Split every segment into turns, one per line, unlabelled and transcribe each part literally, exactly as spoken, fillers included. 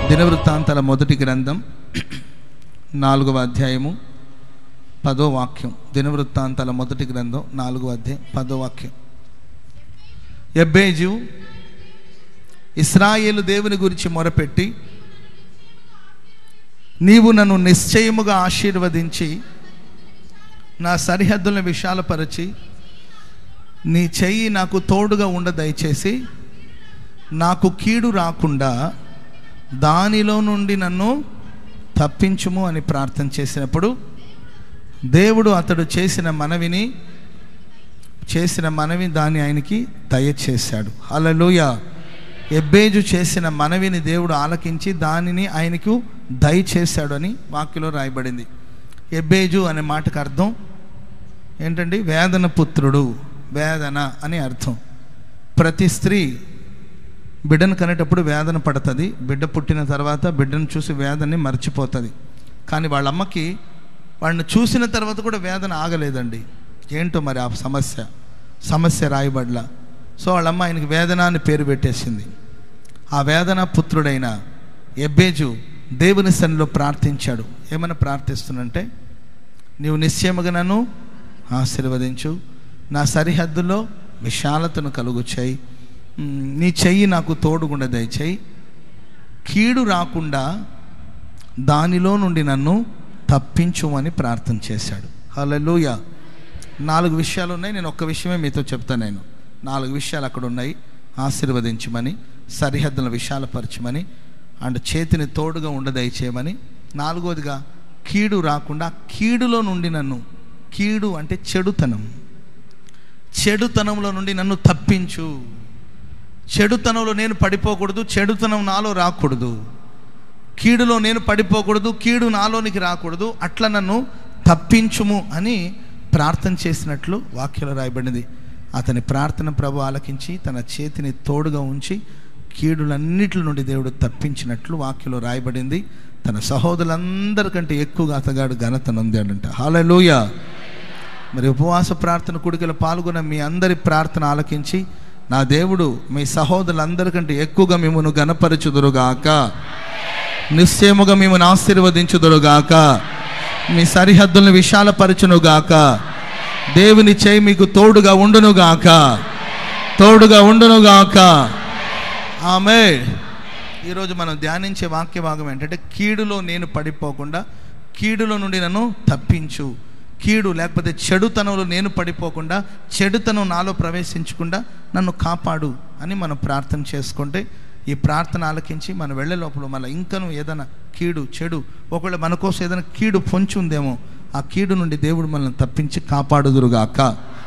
దినవృత్తాంతాల మొదటి గ్రంథం నాలుగవ అధ్యాయము పదో వాక్యం. దినవృత్తాంతాల మొదటి గ్రంథం నాలుగవ అధ్యాయం పదో వాక్యం. యెబెజు ఇశ్రాయేలు దేవుని గురించి మొరపెట్టి, నీవు నన్ను నిశ్చయముగా ఆశీర్వదించి నా సరిహద్దులను విశాలపరచి నీ చెయ్యి నాకు తోడుగా ఉండ దయచేసి నాకు కీడు రాకుండా దానిలో నుండి నన్ను తప్పించుము అని ప్రార్థన చేసినప్పుడు దేవుడు అతడు చేసిన మనవిని చేసిన మనవి దాన్ని ఆయనకి దయచేశాడు. హల్లెలూయా. యెబెజు చేసిన మనవిని దేవుడు ఆలకించి దానిని ఆయనకు దయచేశాడు అని వాక్యలో రాయబడింది. యెబెజు అనే మాటకు అర్థం ఏంటండి? వేదన పుత్రుడు, వేదన అని అర్థం. ప్రతి స్త్రీ బిడ్డను కనేటప్పుడు వేదన పడుతుంది. బిడ్డ పుట్టిన తర్వాత బిడ్డను చూసి వేదనని మర్చిపోతుంది. కానీ వాళ్ళ అమ్మకి వాళ్ళని చూసిన తర్వాత కూడా వేదన ఆగలేదండి. ఏంటో మరి ఆ సమస్య సమస్య రాయబడ్ల. సో వాళ్ళమ్మ ఆయనకి వేదన అని పేరు పెట్టేసింది. ఆ వేదన పుత్రుడైన యెబెజు దేవుని సన్నిధిలో ప్రార్థించాడు. ఏమని ప్రార్థిస్తున్నంటే, నీవు నిశ్చయముగా నన్ను ఆశీర్వదించు, నా సరిహద్దులో విశాలతను కలుగు చేయి, నీ చెయ్యి నాకు తోడుగుండా దయచేయి, కీడు రాకుండా దానిలో నుండి నన్ను తప్పించుమని ప్రార్థన చేశాడు. హల్లెలూయా. నాలుగు విషయాలు ఉన్నాయి. నేను ఒక్క విషయమే మీతో చెప్తాను. నేను నాలుగు విషయాలు అక్కడ ఉన్నాయి. ఆశీర్వదించమని, సరిహద్దులను విశాలపరచమని, అండ్ చేతిని తోడుగా ఉండ దయచేయమని. నాలుగోదిగా కీడు రాకుండా, కీడులో నుండి నన్ను, కీడు అంటే చెడుతనం, చెడుతనంలో నుండి నన్ను తప్పించు. చెడుతనంలో నేను పడిపోకూడదు, చెడుతనం నాలో రాకూడదు. కీడులో నేను పడిపోకూడదు, కీడు నాలోనికి రాకూడదు. అట్లా నన్ను తప్పించుము అని ప్రార్థన చేసినట్లు వాక్యంలో రాయబడింది. అతని ప్రార్థన ప్రభు ఆలకించి తన చేతిని తోడుగా ఉంచి కీడులన్నిటి నుండి దేవుడు తప్పించినట్లు వాక్యంలో రాయబడింది. తన సహోదరులందరికంటే ఎక్కువగా అతగాడు ఘనత నొందాడంట. హల్లెలూయా. మరి ఉపవాస ప్రార్థన కూడికలో పాల్గొన్న మీ అందరి ప్రార్థన ఆలకించి నా దేవుడు మీ సహోదరులందరికంటే ఎక్కువగా మిమ్మల్ని గణపరచుదురుగాక, నిశ్చయముగా మిమ్మల్ని ఆశీర్వదించుదురుగాక, మీ సరిహద్దులను విశాలపరచునుగాక, దేవుని చేయి మీకు తోడుగా ఉండునుగాక, తోడుగా ఉండునుగాక. ఆమేన్. ఈరోజు మనం ధ్యానించే వాక్య భాగం ఏంటంటే, కీడులో నేను పడిపోకుండా కీడులో నుండి నన్ను తప్పించు. కీడు లేకపోతే చెడుతనంలో నేను పడిపోకుండా, చెడుతనం నాలో ప్రవేశించకుండా నన్ను కాపాడు అని మనం ప్రార్థన చేసుకుంటే, ఈ ప్రార్థన ఆలకించి మనం వెళ్ళే లోపల మళ్ళీ ఇంకనూ ఏదైనా కీడు చెడు ఒకవేళ మన కోసం ఏదైనా కీడు పొంచి ఉందేమో, ఆ కీడు నుండి దేవుడు మనల్ని తప్పించి కాపాడుదురుగాక.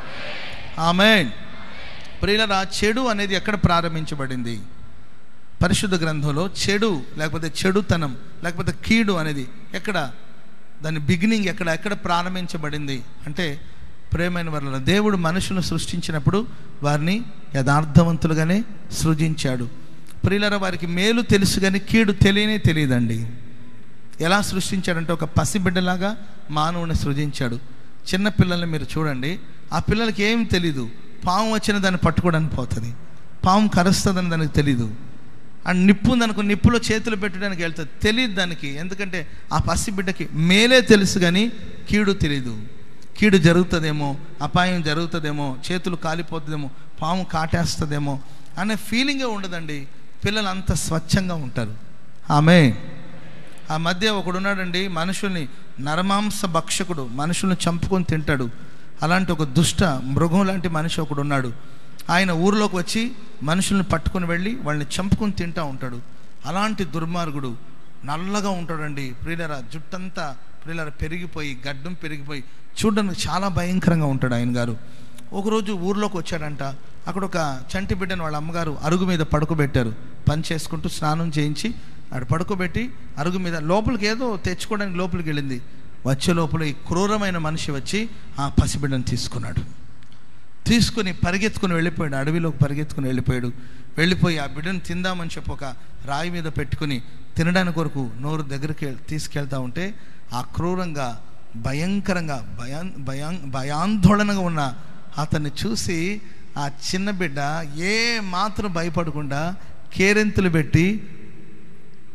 ఆమేన్. ప్రియులారా, చెడు అనేది ఎక్కడ ప్రారంభించబడింది? పరిశుద్ధ గ్రంథంలో చెడు లేకపోతే చెడుతనం లేకపోతే కీడు అనేది ఎక్కడ, దాని బిగినింగ్ ఎక్కడ ఎక్కడ ప్రారంభించబడింది అంటే, ప్రేమైన వారల దేవుడు మనుషులను సృష్టించినప్పుడు వారిని యథార్థవంతులుగానే సృజించాడు. ప్రియులారా, వారికి మేలు తెలుసు కానీ కీడు తెలియనే తెలియదండి. ఎలా సృష్టించాడంటే, ఒక పసిబిడ్డలాగా మానవుని సృజించాడు. చిన్న పిల్లల్ని మీరు చూడండి, ఆ పిల్లలకి ఏం తెలీదు. పాము వచ్చిన దాన్ని పట్టుకోవడానికి పోతుంది, పాము కరుస్తుందని దానికి తెలీదు. అండ్ నిప్పు ఉందనుకో, నిప్పులో చేతులు పెట్టడానికి వెళ్తుంది, తెలియదు దానికి. ఎందుకంటే ఆ పసిబిడ్డకి మేలే తెలుసు కానీ కీడు తెలీదు. కీడు జరుగుతుందేమో, అపాయం జరుగుతుందేమో, చేతులు కాలిపోతుందేమో, పాము కాటేస్తుందేమో అనే ఫీలింగే ఉండదండి. పిల్లలు అంత స్వచ్ఛంగా ఉంటారు. ఆమేన్. ఆ మధ్య ఒకడున్నాడండి, మనుషుల్ని నరమాంస భక్షకుడు, మనుషుల్ని చంపుకొని తింటాడు. అలాంటి ఒక దుష్ట మృగం లాంటి మనిషి ఒకడు ఉన్నాడు. ఆయన ఊరిలోకి వచ్చి మనుషుల్ని పట్టుకొని వెళ్ళి వాళ్ళని చంపుకొని తింటూ ఉంటాడు. అలాంటి దుర్మార్గుడు నల్లగా ఉంటాడండి. ప్రియులరా, జుట్టంతా ప్రియులరా పెరిగిపోయి, గడ్డం పెరిగిపోయి చూడడానికి చాలా భయంకరంగా ఉంటాడు ఆయన గారు. ఒకరోజు ఊరిలోకి వచ్చాడంట. అక్కడ ఒక చంటి బిడ్డను వాళ్ళ అమ్మగారు అరుగు మీద పడుకోబెట్టారు. పని చేసుకుంటూ స్నానం చేయించి ఆడ పడుకోబెట్టి అరుగు మీద లోపలికి ఏదో తెచ్చుకోవడానికి లోపలికి వెళ్ళింది. వచ్చే లోపల ఈ క్రూరమైన మనిషి వచ్చి ఆ పసిబిడ్డను తీసుకున్నాడు. తీసుకుని పరిగెత్తుకుని వెళ్ళిపోయాడు, అడవిలోకి పరిగెత్తుకుని వెళ్ళిపోయాడు. వెళ్ళిపోయి ఆ బిడ్డను తిందామని చెప్పి ఒక రాయి మీద పెట్టుకుని తినడానికి కొరకు నోరు దగ్గరికి తీసుకెళ్తా ఉంటే, ఆ క్రూరంగా భయంకరంగా భయా భయా భయాందోళనగా ఉన్న అతన్ని చూసి ఆ చిన్న బిడ్డ ఏ మాత్రం భయపడకుండా కేరింతలు పెట్టి పెద్ద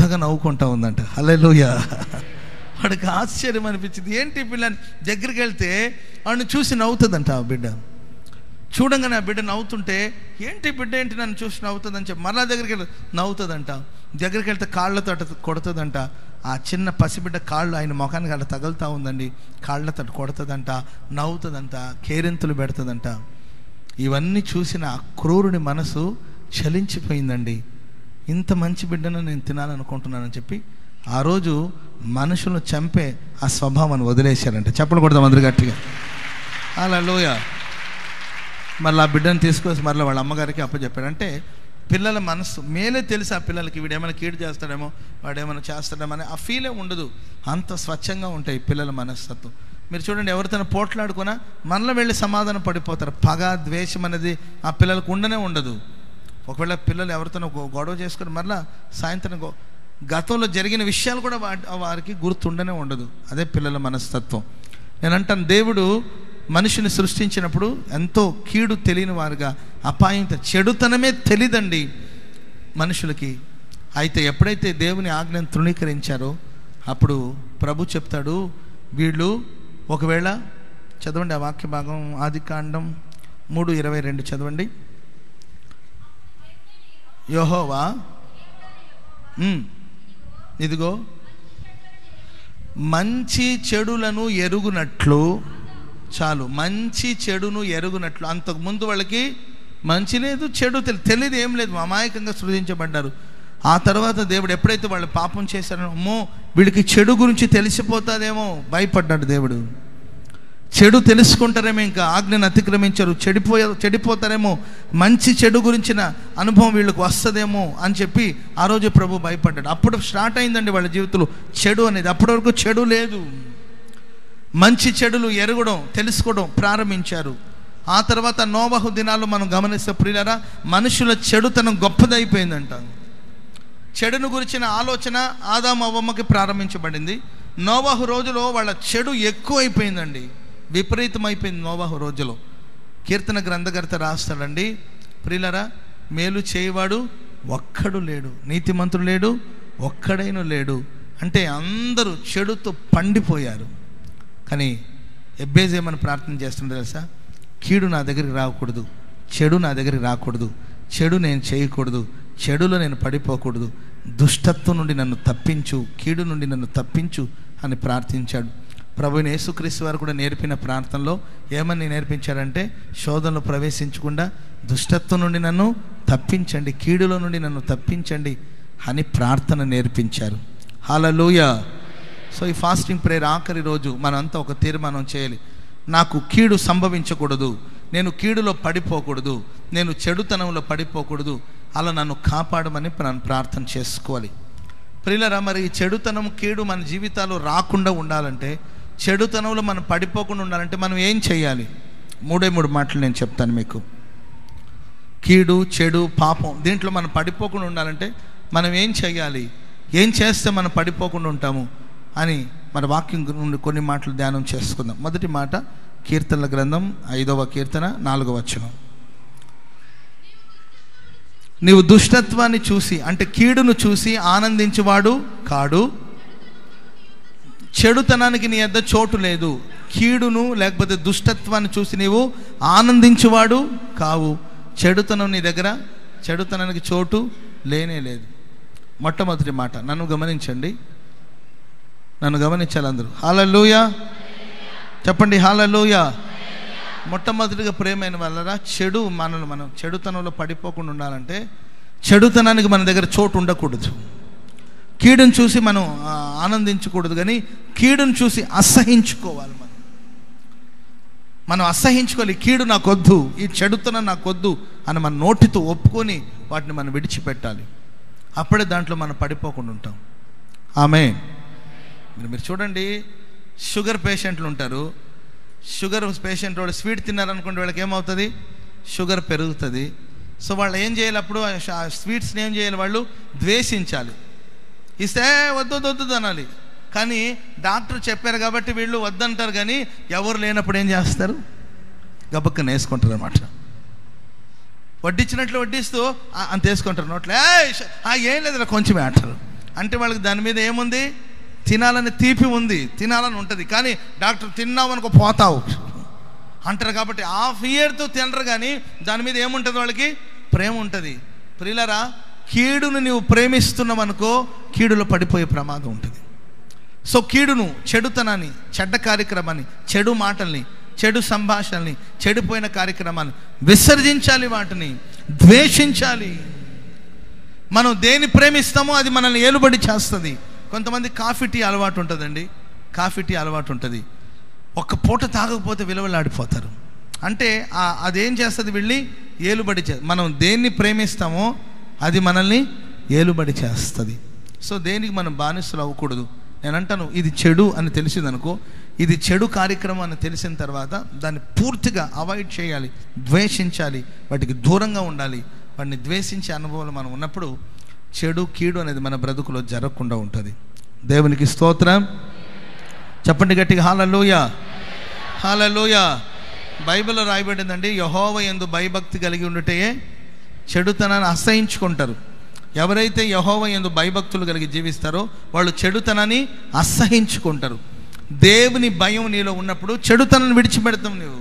పెద్దగా నవ్వుకుంటా ఉందంట. హల్లెలూయా. వాడికి ఆశ్చర్యం అనిపించింది. ఏంటి పిల్లని దగ్గరికి వెళ్తే వాడిని చూసి నవ్వుతుందంట ఆ బిడ్డ. చూడంగానే ఆ బిడ్డ నవ్వుతుంటే ఏంటి బిడ్డ ఏంటి నన్ను చూసి నవ్వుతుందని చెప్పి మరలా దగ్గరికి వెళ్ళి నవ్వుతుందంట. దగ్గరికి వెళ్తే కాళ్ళతో అటు కొడుతుందంట. ఆ చిన్న పసిబిడ్డ కాళ్ళు ఆయన ముఖానికి అలా తగులుతూ ఉందండి. కాళ్ళతో కొడుతుందంట, నవ్వుతుందంట, కేరింతలు పెడుతుందంట. ఇవన్నీ చూసిన ఆ క్రూరుని మనసు చలించిపోయిందండి. ఇంత మంచి బిడ్డను నేను తినాలనుకుంటున్నానని చెప్పి ఆ రోజు మనుషులను చంపే ఆ స్వభావాన్ని వదిలేశారంట. చెప్పలు కొడతాం అందరు గట్టిగా. హల్లెలూయా. మళ్ళీ ఆ బిడ్డను తీసుకొచ్చి మళ్ళీ వాళ్ళ అమ్మగారికి అప్పచెప్పాడు. అంటే పిల్లల మనసు మేలే తెలుసు ఆ పిల్లలకి, వీడేమైనా కీడు చేస్తాడేమో, వాడేమైనా చేస్తాడేమో అని ఆ ఫీలే ఉండదు. అంత స్వచ్ఛంగా ఉంటాయి పిల్లల మనస్తత్వం. మీరు చూడండి, ఎవరితో పోట్లాడుకున్నా మళ్ళీ వెళ్ళి సమాధానం పడిపోతారు. పగ ద్వేషం అనేది ఆ పిల్లలకు ఉండనే ఉండదు. ఒకవేళ పిల్లలు ఎవరితోనో గొడవ చేసుకుని మళ్ళీ సాయంత్రం గతంలో జరిగిన విషయాలు కూడా వారికి గుర్తుండనే ఉండదు. అదే పిల్లల మనస్తత్వం. నేను అంటాను, దేవుడు మనిషిని సృష్టించినప్పుడు ఎంతో కీడు తెలియని వారుగా, అపాయం చెడుతనమే తెలియదండి మనుషులకి. అయితే ఎప్పుడైతే దేవుని ఆజ్ఞను తృణీకరించారో అప్పుడు ప్రభు చెప్తాడు, వీళ్ళు ఒకవేళ చదవండి ఆ వాక్య భాగం, ఆదికాండం మూడు ఇరవై రెండు చదవండి. యెహోవా ఇదిగో మంచి చెడులను ఎరుగునట్లు, చాలు, మంచి చెడును ఎరుగునట్లు. అంతకుముందు వాళ్ళకి మంచి లేదు, చెడు తెలి తెలియదు ఏం లేదు, అమాయకంగా సృజించబడ్డారు. ఆ తర్వాత దేవుడు ఎప్పుడైతే వాళ్ళు పాపం చేశారో, అమ్మో వీడికి చెడు గురించి తెలిసిపోతుందేమో భయపడ్డాడు దేవుడు. చెడు తెలుసుకుంటారేమో, ఇంకా ఆజ్ఞను అతిక్రమించారు, చెడిపోయారు చెడిపోతారేమో, మంచి చెడు గురించిన అనుభవం వీళ్ళకి వస్తుందేమో అని చెప్పి ఆ రోజు ప్రభు భయపడ్డాడు. అప్పుడు స్టార్ట్ అయిందండి వాళ్ళ జీవితంలో చెడు అనేది. అప్పటి వరకు చెడు లేదు, మంచి చెడులు ఎరగడం తెలుసుకోవడం ప్రారంభించారు. ఆ తర్వాత నోవహు దినాల్లో మనం గమనిస్తే ప్రియులారా, మనుషుల చెడుతనం గొప్పదైపోయిందంట. చెడును గురించిన ఆలోచన ఆదాము అవ్వమ్మకి ప్రారంభించబడింది. నోవహు రోజులో వాళ్ళ చెడు ఎక్కువైపోయిందండి, విపరీతమైపోయింది నోవహు రోజులో. కీర్తన గ్రంథకర్త రాస్తాడండి, ప్రియులారా, మేలు చేయవాడు ఒక్కడు లేడు, నీతిమంతుడు లేడు, ఒక్కడైనా లేడు. అంటే అందరూ చెడుతో పండిపోయారు. కానీ ఎబ్బేజ్ ఏమని ప్రార్థన చేస్తుండే తెలుసా? కీడు నా దగ్గరికి రాకూడదు, చెడు నా దగ్గరికి రాకూడదు, చెడు నేను చేయకూడదు, చెడులో నేను పడిపోకూడదు, దుష్టత్వం నుండి నన్ను తప్పించు, కీడు నుండి నన్ను తప్పించు అని ప్రార్థించాడు. ప్రభువైన యేసుక్రీస్తు వారు కూడా నేర్పిన ప్రార్థనలో ఏమని నేర్పించాడంటే, శోధనలో ప్రవేశించకుండా దుష్టత్వం నుండి నన్ను తప్పించండి, కీడులో నుండి నన్ను తప్పించండి అని ప్రార్థన నేర్పించారు. హల్లెలూయా. సో ఈ ఫాస్టింగ్ ప్రేయర్ ఆఖరి రోజు మనంతా ఒక తీర్మానం చేయాలి. నాకు కీడు సంభవించకూడదు, నేను కీడులో పడిపోకూడదు, నేను చెడుతనంలో పడిపోకూడదు, అలా నన్ను కాపాడమని మనం ప్రార్థన చేసుకోవాలి. ప్రియులారా, మరి ఈ చెడుతనం కీడు మన జీవితాల్లో రాకుండా ఉండాలంటే, చెడుతనంలో మనం పడిపోకుండా ఉండాలంటే మనం ఏం చేయాలి? మూడే మూడు మాటలు నేను చెప్తాను మీకు. కీడు, చెడు, పాపం దీంట్లో మనం పడిపోకుండా ఉండాలంటే మనం ఏం చేయాలి, ఏం చేస్తే మనం పడిపోకుండా ఉంటాము అని మన వాక్యం నుండి కొన్ని మాటలు ధ్యానం చేసుకుందాం. మొదటి మాట కీర్తనల గ్రంథం ఐదవ కీర్తన నాలుగవ వచనం. నీవు దుష్టత్వాన్ని చూసి, అంటే కీడును చూసి ఆనందించువాడు కాడు, చెడుతనానికి నీ యొద్ద చోటు లేదు. కీడును లేకపోతే దుష్టత్వాన్ని చూసి నీవు ఆనందించువాడు కావు. చెడుతనం నీ దగ్గర, చెడుతనానికి చోటు లేనే లేదు. మొట్టమొదటి మాట, నన్ను గమనించండి, నన్ను గమనించాలి అందరూ. హల్లెలూయా చెప్పండి, హల్లెలూయా. మొట్టమొదటిగా ప్రేమైన వాళ్ళరా, చెడు మనల్ని మనం చెడుతనంలో పడిపోకుండా ఉండాలంటే చెడుతనానికి మన దగ్గర చోటు ఉండకూడదు. కీడును చూసి మనం ఆనందించకూడదు, కానీ కీడును చూసి అసహించుకోవాలి. మనం మనం అసహించుకోవాలి. కీడు నాకొద్దు, ఈ చెడుతనం నాకొద్దు అని మన నోటితో ఒప్పుకొని వాటిని మనం విడిచిపెట్టాలి. అప్పుడే దాంట్లో మనం పడిపోకుండా ఉంటాం. ఆమేన్. మీరు మీరు చూడండి, షుగర్ పేషెంట్లు ఉంటారు. షుగర్ పేషెంట్ వాళ్ళు స్వీట్ తిన్నారనుకోండి, వాళ్ళకి ఏమవుతుంది? షుగర్ పెరుగుతుంది. సో వాళ్ళు ఏం చేయాలి? అప్పుడు ఆ స్వీట్స్ని ఏం చేయాలి? వాళ్ళు ద్వేషించాలి. ఇస్తే వద్దు వద్దు అనాలి. కానీ డాక్టర్ చెప్పారు కాబట్టి వీళ్ళు వద్దంటారు. కానీ ఎవరు లేనప్పుడు ఏం చేస్తారు? గబక్కన వేసుకుంటారు అన్నమాట. వడ్డించినట్లు వడ్డిస్తూ అంత వేసుకుంటారు నోట్లో. ఏం లేదు కొంచెమే అంటారు. అంటే వాళ్ళకి దాని మీద ఏముంది? తినాలని తీపి ఉంది, తినాలని ఉంటుంది. కానీ డాక్టర్ తిన్నావు అనుకో పోతావు అంటారు. కాబట్టి ఆ ఫియర్తో తినరు, కానీ దాని మీద ఏముంటుంది? వాళ్ళకి ప్రేమ ఉంటుంది. ప్రియులారా, కీడును నీవు ప్రేమిస్తున్నావు అనుకో, కీడులో పడిపోయే ప్రమాదం ఉంటుంది. సో కీడును, చెడుతనాన్ని, చెడ్డ కార్యక్రమాన్ని, చెడు మాటల్ని, చెడు సంభాషణల్ని, చెడిపోయిన కార్యక్రమాన్ని విసర్జించాలి, వాటిని ద్వేషించాలి. మనం దేన్ని ప్రేమిస్తామో అది మనల్ని ఏలుబడి చేస్తుంది. కొంతమంది కాఫీ టీ అలవాటు ఉంటుందండి, కాఫీ టీ అలవాటు ఉంటుంది. ఒక్క పూట తాగకపోతే విలువలాడిపోతారు. అంటే అదేం చేస్తుంది? వీళ్ళని ఏలుబడి చే మనం దేన్ని ప్రేమిస్తామో అది మనల్ని ఏలుబడి చేస్తుంది. సో దేనికి మనం బానిసలు అవ్వకూడదు. నేను అంటాను, ఇది చెడు అని తెలిసిందనుకో, ఇది చెడు కార్యక్రమం అని తెలిసిన తర్వాత దాన్ని పూర్తిగా అవాయిడ్ చేయాలి, ద్వేషించాలి, వాటికి దూరంగా ఉండాలి. వాటిని ద్వేషించే అనుభవాలు మనం ఉన్నప్పుడు చెడు, కీడు అనేది మన బ్రతుకులో జరగకుండా ఉంటుంది. దేవునికి స్తోత్రం. చెప్పండి గట్టిగా హల్లెలూయా, హల్లెలూయా. బైబిల్లో రాయబడిందండి, యెహోవా యందు భయభక్తి కలిగి ఉండుటే చెడుతనాన్ని అసహించుకుంటారు. ఎవరైతే యెహోవా యందు భయభక్తులు కలిగి జీవిస్తారో వాళ్ళు చెడుతనాన్ని అసహించుకుంటారు. దేవుని భయం నీలో ఉన్నప్పుడు చెడుతనాన్ని విడిచిపెడతాం. నువ్వు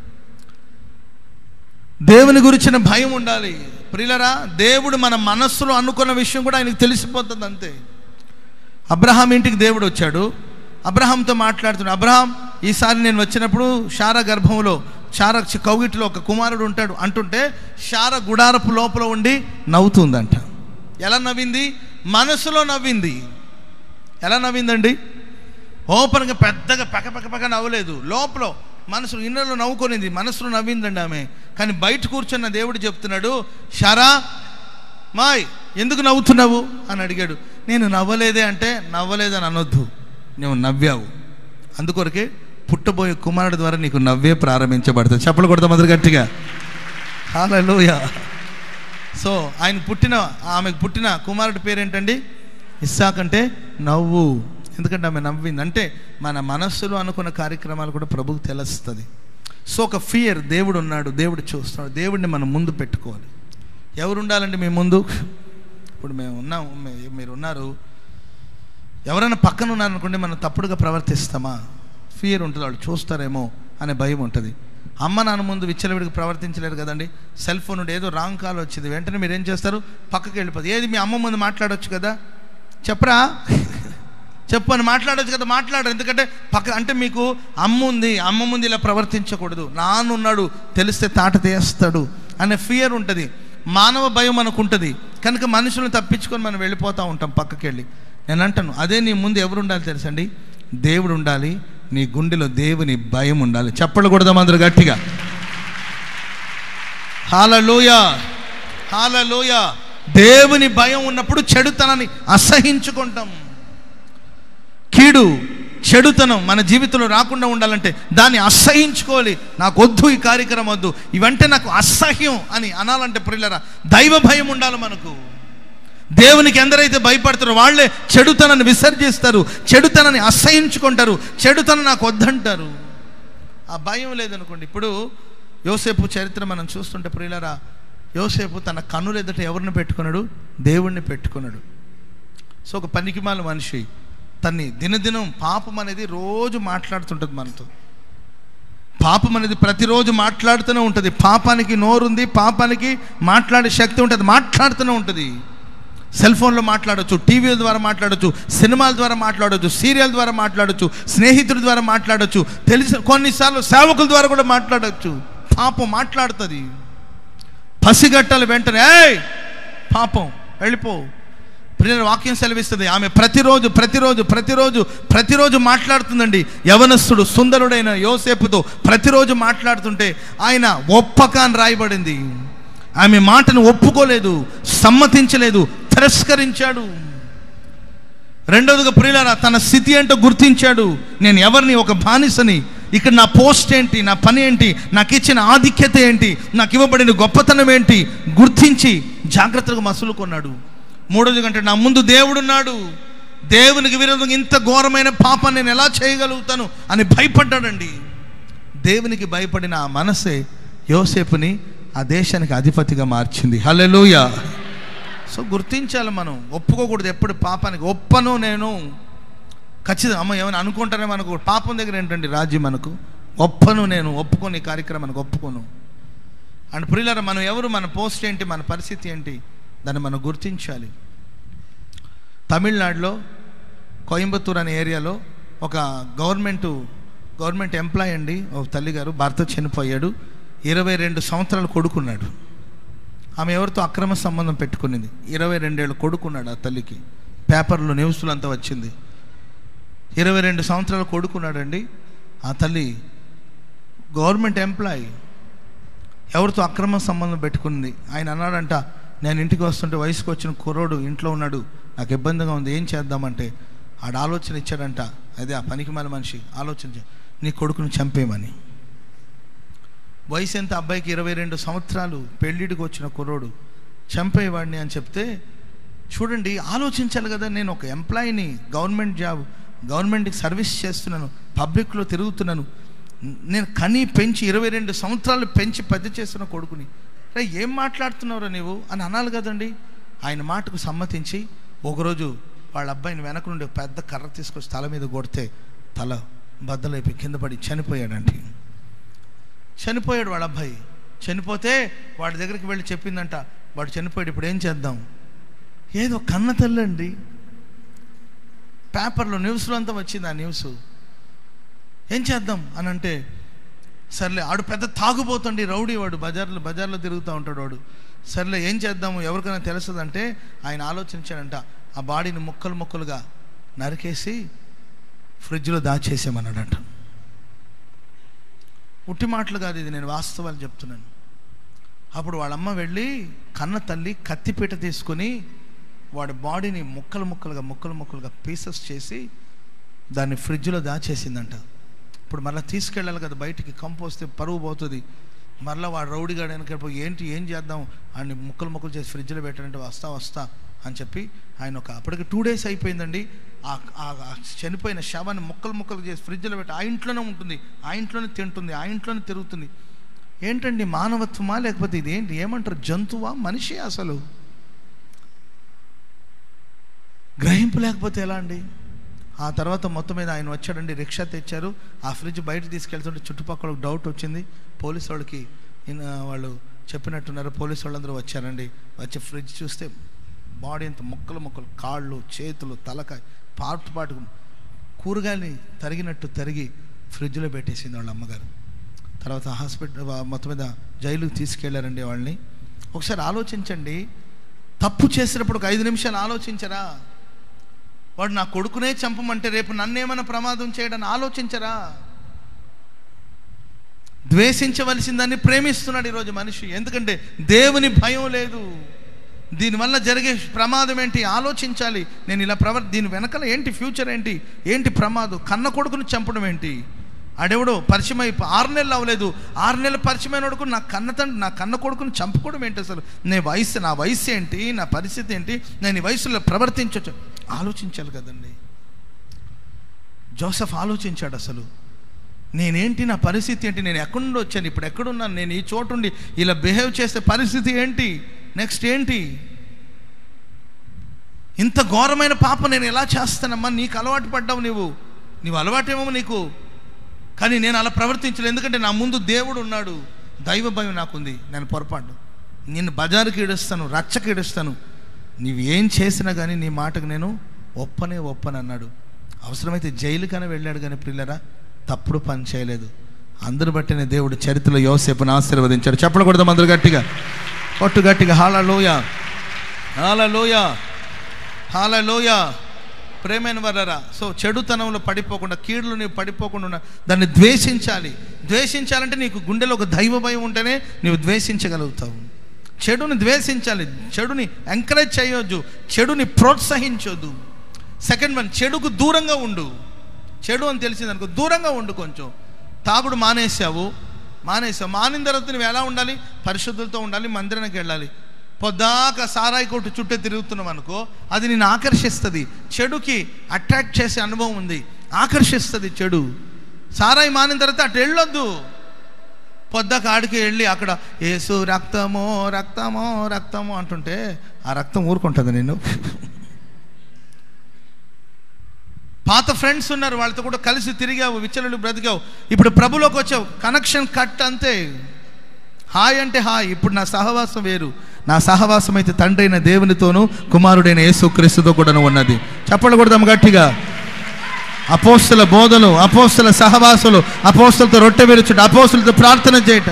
దేవుని గురించిన భయం ఉండాలి. ప్రియులరా, దేవుడు మన మనస్సులో అనుకున్న విషయం కూడా ఆయనకు తెలిసిపోతుంది అంతే. అబ్రహాం ఇంటికి దేవుడు వచ్చాడు, అబ్రహాంతో మాట్లాడుతున్నాడు. అబ్రహాం, ఈసారి నేను వచ్చినప్పుడు శారా గర్భంలో, శారా కౌగిటిలో ఒక కుమారుడు ఉంటాడు అంటుంటే శారా గుడారపు లోపల ఉండి నవ్వుతుందంట. ఎలా నవ్వింది? మనసులో నవ్వింది. ఎలా నవ్విందండి? ఓపెన్గా పెద్దగా పక్క పక్క పక్క నవ్వలేదు, లోపల మనసులో ఇన్నర్లో నవ్వుకొనింది, మనసులో నవ్విందండి ఆమె. కానీ బయట కూర్చున్న దేవుడు చెప్తున్నాడు, శారా మాయ్ ఎందుకు నవ్వుతున్నావు అని అడిగాడు. నేను నవ్వలేదే అంటే, నవ్వలేదని అనొద్దు, నువ్వు నవ్వావు. అందుకొరకే పుట్టబోయే కుమారుడు ద్వారా నీకు నవ్వే ప్రారంభించబడుతుంది. చెప్పలు కొడతా మొదలు గట్టిగా హల్లెలూయా. సో ఆయన పుట్టిన ఆమెకు పుట్టిన కుమారుడి పేరేంటండి? ఇస్సాక్. అంటే నవ్వు. ఎందుకంటే ఆమె నవ్వింది. అంటే మన మనస్సులో అనుకున్న కార్యక్రమాలు కూడా ప్రభువుకు తెలుస్తుంది. సో ఒక ఫియర్, దేవుడు ఉన్నాడు, దేవుడు చూస్తున్నాడు, దేవుడిని మనం ముందు పెట్టుకోవాలి. ఎవరు ఉండాలండి మీ ముందు? ఇప్పుడు మేము ఉన్నాం, మీరు ఉన్నారు, ఎవరైనా పక్కన ఉన్నారనుకోండి, మనం తప్పుడుగా ప్రవర్తిస్తామా? ఫియర్ ఉంటుంది, వాళ్ళు చూస్తారేమో అనే భయం ఉంటుంది. అమ్మ నాన్న ముందు విచ్చలవిడికి ప్రవర్తించలేరు కదండి. సెల్ ఫోన్ ఉంటే ఏదో రాంగ్ కాల్ వచ్చింది, వెంటనే మీరు ఏం చేస్తారు? పక్కకి వెళ్ళిపోతుంది. ఏది మీ అమ్మ ముందు మాట్లాడవచ్చు కదా, చెప్పరా చెప్పు అని మాట్లాడవచ్చు కదా, మాట్లాడరు. ఎందుకంటే పక్క అంటే మీకు అమ్మ ఉంది, అమ్మ ముందు ఇలా ప్రవర్తించకూడదు, నాన్న ఉన్నాడు, తెలిస్తే తాట తీస్తాడు అనే ఫియర్ ఉంటుంది. మానవ భయం మనకు ఉంటుంది. కనుక మనుషులను తప్పించుకొని మనం వెళ్ళిపోతూ ఉంటాం పక్కకి వెళ్ళి. నేను అంటాను, అదే నీ ముందు ఎవరు ఉండాలి తెలుసండి? దేవుడు ఉండాలి. నీ గుండెలో దేవుని భయం ఉండాలి. చప్పట్లు కొడదాం అందరూ గట్టిగా. హల్లెలూయా, హల్లెలూయా. దేవుని భయం ఉన్నప్పుడు చెడుతనాన్ని అసహించుకుంటాం. కీడు, చెడుతనం మన జీవితంలో రాకుండా ఉండాలంటే దాన్ని అసహించుకోవాలి. నాకు వద్దు, ఈ కార్యక్రమం వద్దు, ఇవంటే నాకు అసహ్యం అని అనాలంటే ప్రియులారా దైవ భయం ఉండాలి మనకు. దేవునికి ఎందరైతే భయపడతారో వాళ్ళే చెడుతనాన్ని విసర్జిస్తారు, చెడుతనాన్ని అసహించుకుంటారు, చెడుతనం నాకు వద్దంటారు. ఆ భయం లేదనుకోండి. ఇప్పుడు యోసేపు చరిత్ర మనం చూస్తుంటే ప్రియులారా, యోసేపు తన కన్నుల ఎదుట ఎవరిని పెట్టుకున్నాడు? దేవుణ్ణి పెట్టుకున్నాడు. సో ఒక పనికిమాల మనిషి తన్ని దినదినం పాపం అనేది రోజు మాట్లాడుతుంటుంది మనతో. పాపం అనేది ప్రతిరోజు మాట్లాడుతూనే ఉంటుంది. పాపానికి నోరుంది, పాపానికి మాట్లాడే శక్తి ఉంటుంది, మాట్లాడుతూనే ఉంటుంది. సెల్ ఫోన్లో మాట్లాడవచ్చు, టీవీల ద్వారా మాట్లాడవచ్చు, సినిమాల ద్వారా మాట్లాడవచ్చు, సీరియల్ ద్వారా మాట్లాడవచ్చు, స్నేహితుల ద్వారా మాట్లాడవచ్చు, తెలిసి కొన్నిసార్లు సేవకుల ద్వారా కూడా మాట్లాడవచ్చు. పాపం మాట్లాడుతుంది. పసిగట్టాలి వెంటనే, ఏయ్ పాపం వెళ్ళిపో. ప్రియుల వాక్యం సెలవిస్తుంది, ఆమె ప్రతిరోజు ప్రతిరోజు ప్రతిరోజు ప్రతిరోజు మాట్లాడుతుందండి. యవనస్తుడు సుందరుడైన యోసేపుతో ప్రతిరోజు మాట్లాడుతుంటే ఆయన ఒప్పక అని రాయబడింది. ఆమె మాటను ఒప్పుకోలేదు, సమ్మతించలేదు, తిరస్కరించాడు. రెండవదిగా ప్రియులారా తన స్థితి ఏంటో గుర్తించాడు. నేను ఎవరిని? ఒక బానిసని. ఇక్కడ నా పోస్ట్ ఏంటి, నా పని ఏంటి, నాకు ఇచ్చిన ఆధిక్యత ఏంటి, నాకు ఇవ్వబడిన గొప్పతనం ఏంటి గుర్తించి జాగ్రత్తగా మసులుకున్నాడు. మూడోది కంటే నా ముందు దేవుడున్నాడు, దేవునికి విరోధంగా ఇంత ఘోరమైన పాపాన్ని నేను ఎలా చేయగలుగుతాను అని భయపడ్డాడండి. దేవునికి భయపడిన ఆ మనసే యోసేపుని ఆ దేశానికి అధిపతిగా మార్చింది. హల్లెలూయా, సో గుర్తించాలి, మనం ఒప్పుకోకూడదు ఎప్పుడు పాపానికి. ఒప్పను నేను ఖచ్చితంగా, అమ్మ ఏమైనా అనుకుంటానేమో అనుకో. పాపం దగ్గర ఏంటండి రాజ్యం మనకు. ఒప్పను నేను, ఒప్పుకొని ఈ కార్యక్రమానికి ఒప్పుకోను. అండ్ ప్రియులారా, మనం ఎవరు, మన పోస్ట్ ఏంటి, మన పరిస్థితి ఏంటి, దాన్ని మనం గుర్తించాలి. తమిళనాడులో కోయంబత్తూర్ అనే ఏరియాలో ఒక గవర్నమెంట్ గవర్నమెంట్ ఎంప్లాయ్ అండి, ఒక తల్లిగారు, భర్త చనిపోయాడు, ఇరవై రెండు సంవత్సరాలు కొడుకున్నాడు. ఆమె ఎవరితో అక్రమ సంబంధం పెట్టుకునింది. ఇరవై రెండేళ్ళు కొడుకున్నాడు ఆ తల్లికి. పేపర్లో న్యూస్లో అంతా వచ్చింది. ఇరవై రెండు సంవత్సరాలు కొడుకున్నాడండి ఆ తల్లి. గవర్నమెంట్ ఎంప్లాయ్ ఎవరితో అక్రమ సంబంధం పెట్టుకుంది. ఆయన అన్నాడంట, నేను ఇంటికి వస్తుంటే వయసుకు వచ్చిన కుర్రోడు ఇంట్లో ఉన్నాడు, నాకు ఇబ్బందిగా ఉంది, ఏం చేద్దామంటే ఆడ ఆలోచన ఇచ్చాడంట. అదే ఆ పనికి మాలిన మనిషి ఆలోచన, నీ కొడుకుని చంపేయమని. వయసు ఎంత అబ్బాయికి? ఇరవై రెండు సంవత్సరాలు, పెళ్ళిడికి వచ్చిన కుర్రోడు, చంపేవాడిని అని చెప్తే చూడండి, ఆలోచించాలి కదా. నేను ఒక ఎంప్లాయీని, గవర్నమెంట్ జాబ్, గవర్నమెంట్కి సర్వీస్ చేస్తున్నాను, పబ్లిక్లో తిరుగుతున్నాను, నేను కనీ పెంచి ఇరవై రెండు సంవత్సరాలు పెంచి పెద్ద చేస్తున్న కొడుకుని రే ఏం మాట్లాడుతున్నావురా నీవు అని అనాలి కదండి. ఆయన మాటకు సమ్మతించి ఒకరోజు వాళ్ళ అబ్బాయిని వెనక నుండి పెద్ద కర్ర తీసుకొచ్చి తల మీద కొడితే తల బద్దలైపోయి కింద పడి చనిపోయాడంటే. చనిపోయాడు వాళ్ళ అబ్బాయి. చనిపోతే వాడి దగ్గరికి వెళ్ళి చెప్పిందంట, వాడు చనిపోయాడు, ఇప్పుడు ఏం చేద్దాం? ఏదో కన్న తల్లండి, పేపర్లో న్యూస్లో అంతా వచ్చింది ఆ న్యూస్. ఏం చేద్దాం అని అంటే, సర్లే ఆడు పెద్ద తాగుపోతుండి, రౌడీ వాడు, బజార్లో బజార్లో తిరుగుతూ ఉంటాడు వాడు. సర్లే ఏం చేద్దాము, ఎవరికైనా తెలుస్తుందంటే ఆయన ఆలోచించాడంట, ఆ బాడీని ముక్కలు ముక్కలుగా నరికేసి ఫ్రిడ్జ్లో దాచేసామన్నాడంట. ఉట్టి మాటలు కాదు ఇది, నేను వాస్తవాలు చెప్తున్నాను. అప్పుడు వాళ్ళమ్మ వెళ్ళి, కన్న తల్లి కత్తిపీట తీసుకొని వాడి బాడీని ముక్కలు ముక్కలుగా ముక్కలు ముక్కలుగా పీసెస్ చేసి దాన్ని ఫ్రిడ్జ్లో దాచేసిందంట. ఇప్పుడు మళ్ళీ తీసుకెళ్ళాలి కదా బయటికి, కంపు వస్తే పరువు పోతుంది. మళ్ళీ వాడు రౌడీగాడు వెనకపోయి ఏంటి ఏం చేద్దాం అని ముక్కలు ముక్కలు చేసి ఫ్రిడ్జ్లో పెట్టారంటే వస్తా వస్తా అని చెప్పి ఆయన ఒక అప్పటికి టూ డేస్ అయిపోయిందండి. ఆ చనిపోయిన శవాన్ని ముక్కలు ముక్కలు చేసి ఫ్రిడ్జ్లో పెట్టి ఆ ఇంట్లోనే ఉంటుంది, ఆ ఇంట్లోనే తింటుంది, ఆ ఇంట్లోనే తిరుగుతుంది. ఏంటండి మానవత్వమా లేకపోతే ఇది ఏంటి, ఏమంటారు, జంతువా మనిషి? అసలు గ్రహింపు లేకపోతే ఎలా అండి? ఆ తర్వాత మొత్తం మీద ఆయన వచ్చాడండి, రిక్షా తెచ్చారు. ఆ ఫ్రిడ్జ్ బయట తీసుకెళ్తుంటే చుట్టుపక్కల డౌట్ వచ్చింది. పోలీసు వాళ్ళకి వాళ్ళు చెప్పినట్టున్నారు. పోలీసు వాళ్ళందరూ వచ్చారండి. వచ్చి ఫ్రిడ్జ్ చూస్తే బాడీ అంత ముక్కలు ముక్కలు, కాళ్ళు చేతులు తలకాయ పాటు పాటు కూరగాయలని తరిగినట్టు తరిగి ఫ్రిడ్జ్లో పెట్టేసింది వాళ్ళ అమ్మగారు. తర్వాత హాస్పిటల్ మొత్తం మీద జైలుకి తీసుకెళ్లారండి వాళ్ళని. ఒకసారి ఆలోచించండి, తప్పు చేసినప్పుడు ఒక ఐదు నిమిషాలు ఆలోచించరా? వాడు నా కొడుకునే చంపమంటే రేపు నన్నేమైనా ప్రమాదం చేయడని ఆలోచించరా? ద్వేషించవలసిందాన్ని ప్రేమిస్తున్నాడు ఈరోజు మనిషి. ఎందుకంటే దేవుని భయం లేదు. దీనివల్ల జరిగే ప్రమాదం ఏంటి ఆలోచించాలి. నేను ఇలా ప్రవర్ దీని వెనకాల ఏంటి ఫ్యూచర్ ఏంటి, ఏంటి ప్రమాదం? కన్న కొడుకుని చంపడం ఏంటి? ఆడెవడో పరిచయం అయిపో ఆరు నెలలు అవ్వలేదు, ఆరు నెలలు పరిచయమైన కొడుకు నా కన్న తండ్రి నా కన్న కొడుకుని చంపుకోవడం ఏంటి? అసలు నే వయసు నా వయసు ఏంటి, నా పరిస్థితి ఏంటి, నేను ఈ వయసులో ప్రవర్తించవచ్చు ఆలోచించాలి కదండి. జోసెఫ్ ఆలోచించాడు, అసలు నేనేంటి, నా పరిస్థితి ఏంటి, నేను ఎక్కడి నుండి వచ్చాను, ఇప్పుడు ఎక్కడున్నాను, నేను ఈ చోటుండి ఇలా బిహేవ్ చేసే పరిస్థితి ఏంటి, నెక్స్ట్ ఏంటి, ఇంత ఘోరమైన పాపం నేను ఎలా చేస్తానమ్మా? నీకు అలవాటు పడ్డావు, నువ్వు నీవు అలవాటేమో నీకు, కానీ నేను అలా ప్రవర్తించలేదు. ఎందుకంటే నా ముందు దేవుడు ఉన్నాడు, దైవ భయం నాకుంది. నేను పొరపాటు నిన్ను బజారుకి ఈడుస్తాను, రచ్చకి ఈడుస్తాను, నీవు ఏం చేసినా కానీ నీ మాటకు నేను ఒప్పనే ఒప్పని అన్నాడు. అవసరమైతే జైలుకనే వెళ్ళాడు, కానీ పిల్లరా తప్పుడు పని చేయలేదు. అందరు బట్టిన దేవుడు చరిత్రలో యోసేపుని ఆశీర్వదించాడు. చెప్పలు కొడదాం అందరు గట్టిగా, కొట్టు గట్టిగా, హల్లెలూయా హల్లెలూయా హల్లెలూయా. ప్రేమైన వర్రరా, సో చెడుతనంలో పడిపోకుండా, కీడులు నీవు పడిపోకుండా దాన్ని ద్వేషించాలి. ద్వేషించాలంటే నీకు గుండెలో ఒక దైవ భయం ఉంటేనే నీవు ద్వేషించగలుగుతావు. చెడుని ద్వేషించాలి, చెడుని ఎంకరేజ్ చేయొద్దు, చెడుని ప్రోత్సహించొద్దు. సెకండ్ వన్, చెడుకు దూరంగా ఉండు. చెడు అని తెలిసిందనుకో దూరంగా ఉండు. కొంచెం తాగుడు మానేసావు, మానేసావు మానిన తర్వాత నువ్వు ఎలా ఉండాలి? పరిశుద్ధులతో ఉండాలి, మందిరానికి వెళ్ళాలి. పొద్దాక సారాయి కొట్టు చుట్టే తిరుగుతున్నాం అనుకో, అది నేను ఆకర్షిస్తుంది. చెడుకి అట్రాక్ట్ చేసే అనుభవం ఉంది, ఆకర్షిస్తుంది చెడు. సారాయి మానిన తర్వాత అటు వెళ్ళొద్దు. పొద్దాక ఆడికి వెళ్ళి అక్కడ యేసు రక్తమో రక్తమో రక్తమో అంటుంటే ఆ రక్తం ఊరుకుంటుంది. నేను పాత ఫ్రెండ్స్ ఉన్నారు, వాళ్ళతో కూడా కలిసి తిరిగావు, విచ్చలలు బ్రతికావు. ఇప్పుడు ప్రభులోకి వచ్చావు, కనెక్షన్ కట్ అంతే. హాయ్ అంటే హాయ్. ఇప్పుడు నా సహవాసం వేరు. నా సహవాసం అయితే తండ్రి అయిన దేవునితోనూ కుమారుడైన యేసుక్రీస్తుతో కూడా ఉన్నది. చెప్పకూడదాం గట్టిగా. అపోస్తల బోధలు, అపోస్తల సహవాసులు, అపోస్తలతో రొట్టె విరుచుట, అపోస్తలతో ప్రార్థన చేయట.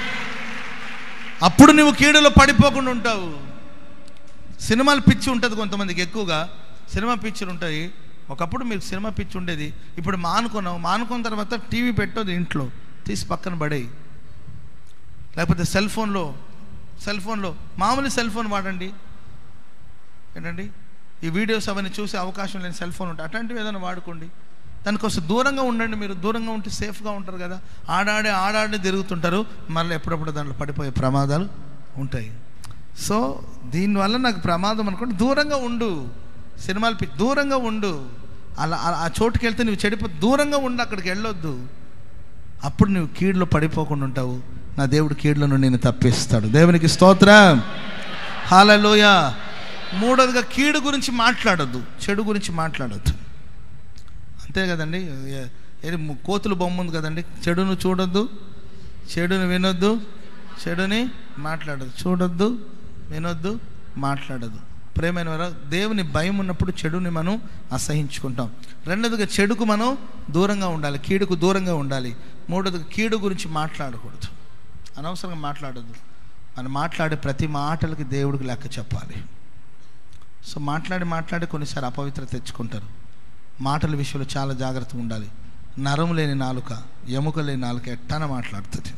అప్పుడు నువ్వు కీడులో పడిపోకుండా ఉంటావు. సినిమాలు పిచ్చి ఉంటుంది కొంతమందికి, ఎక్కువగా సినిమా పిచ్చిలు ఉంటాయి. ఒకప్పుడు మీకు సినిమా పిచ్చి ఉండేది, ఇప్పుడు మానుకున్నావు. మానుకున్న తర్వాత టీవీ పెట్టదు, ఇంట్లో తీసి పక్కన పడేయి. లేకపోతే సెల్ ఫోన్లో సెల్ ఫోన్లో మామూలు సెల్ ఫోన్ వాడండి. ఏంటండి ఈ వీడియోస్ అవన్నీ చూసే అవకాశం లేని సెల్ ఫోన్ ఉంటాయి, అట్లాంటివి ఏదైనా వాడుకోండి. దానికోసం దూరంగా ఉండండి. మీరు దూరంగా ఉంటే సేఫ్గా ఉంటారు కదా. ఆడాడే ఆడాడే తిరుగుతుంటారు, మళ్ళీ ఎప్పుడప్పుడు దాంట్లో పడిపోయే ప్రమాదాలు ఉంటాయి. సో దీనివల్ల నాకు ప్రమాదం అనుకోండి, దూరంగా ఉండు. సినిమాలు పిచ్చి, దూరంగా ఉండు. అలా ఆ చోటుకి వెళ్తే నువ్వు చెడిపో, దూరంగా ఉండు, అక్కడికి వెళ్ళొద్దు. అప్పుడు నువ్వు కీడులో పడిపోకుండా ఉంటావు. నా దేవుడు కీడులో నుండి నేను తప్పిస్తాడు. దేవునికి స్తోత్రం, హల్లెలూయా. మూడోదిగా కీడు గురించి మాట్లాడొద్దు, చెడు గురించి మాట్లాడొద్దు. అంతే కదండి. ఏది కోతులు బొమ్మ ఉంది కదండి. చెడును చూడొద్దు, చెడును వినొద్దు, చెడుని మాట్లాడద్దు. చూడొద్దు, వినొద్దు, మాట్లాడద్దు. ప్రేమైన వారు, దేవుని భయం ఉన్నప్పుడు చెడుని మనం అసహించుకుంటాం. రెండోదిగా చెడుకు మనం దూరంగా ఉండాలి, కీడుకు దూరంగా ఉండాలి. మూడోదిగా కీడు గురించి మాట్లాడకూడదు, అనవసరంగా మాట్లాడద్దు. మనం మాట్లాడే ప్రతి మాటలకి దేవుడికి లెక్క చెప్పాలి. సో మాట్లాడి మాట్లాడి కొన్నిసారి అపవిత్రత తెచ్చుకుంటారు. మాటల విషయంలో చాలా జాగ్రత్తగా ఉండాలి. నరం లేని నాలుక, ఎముక లేని నాలుక ఎట్టాన మాట్లాడుతుంది.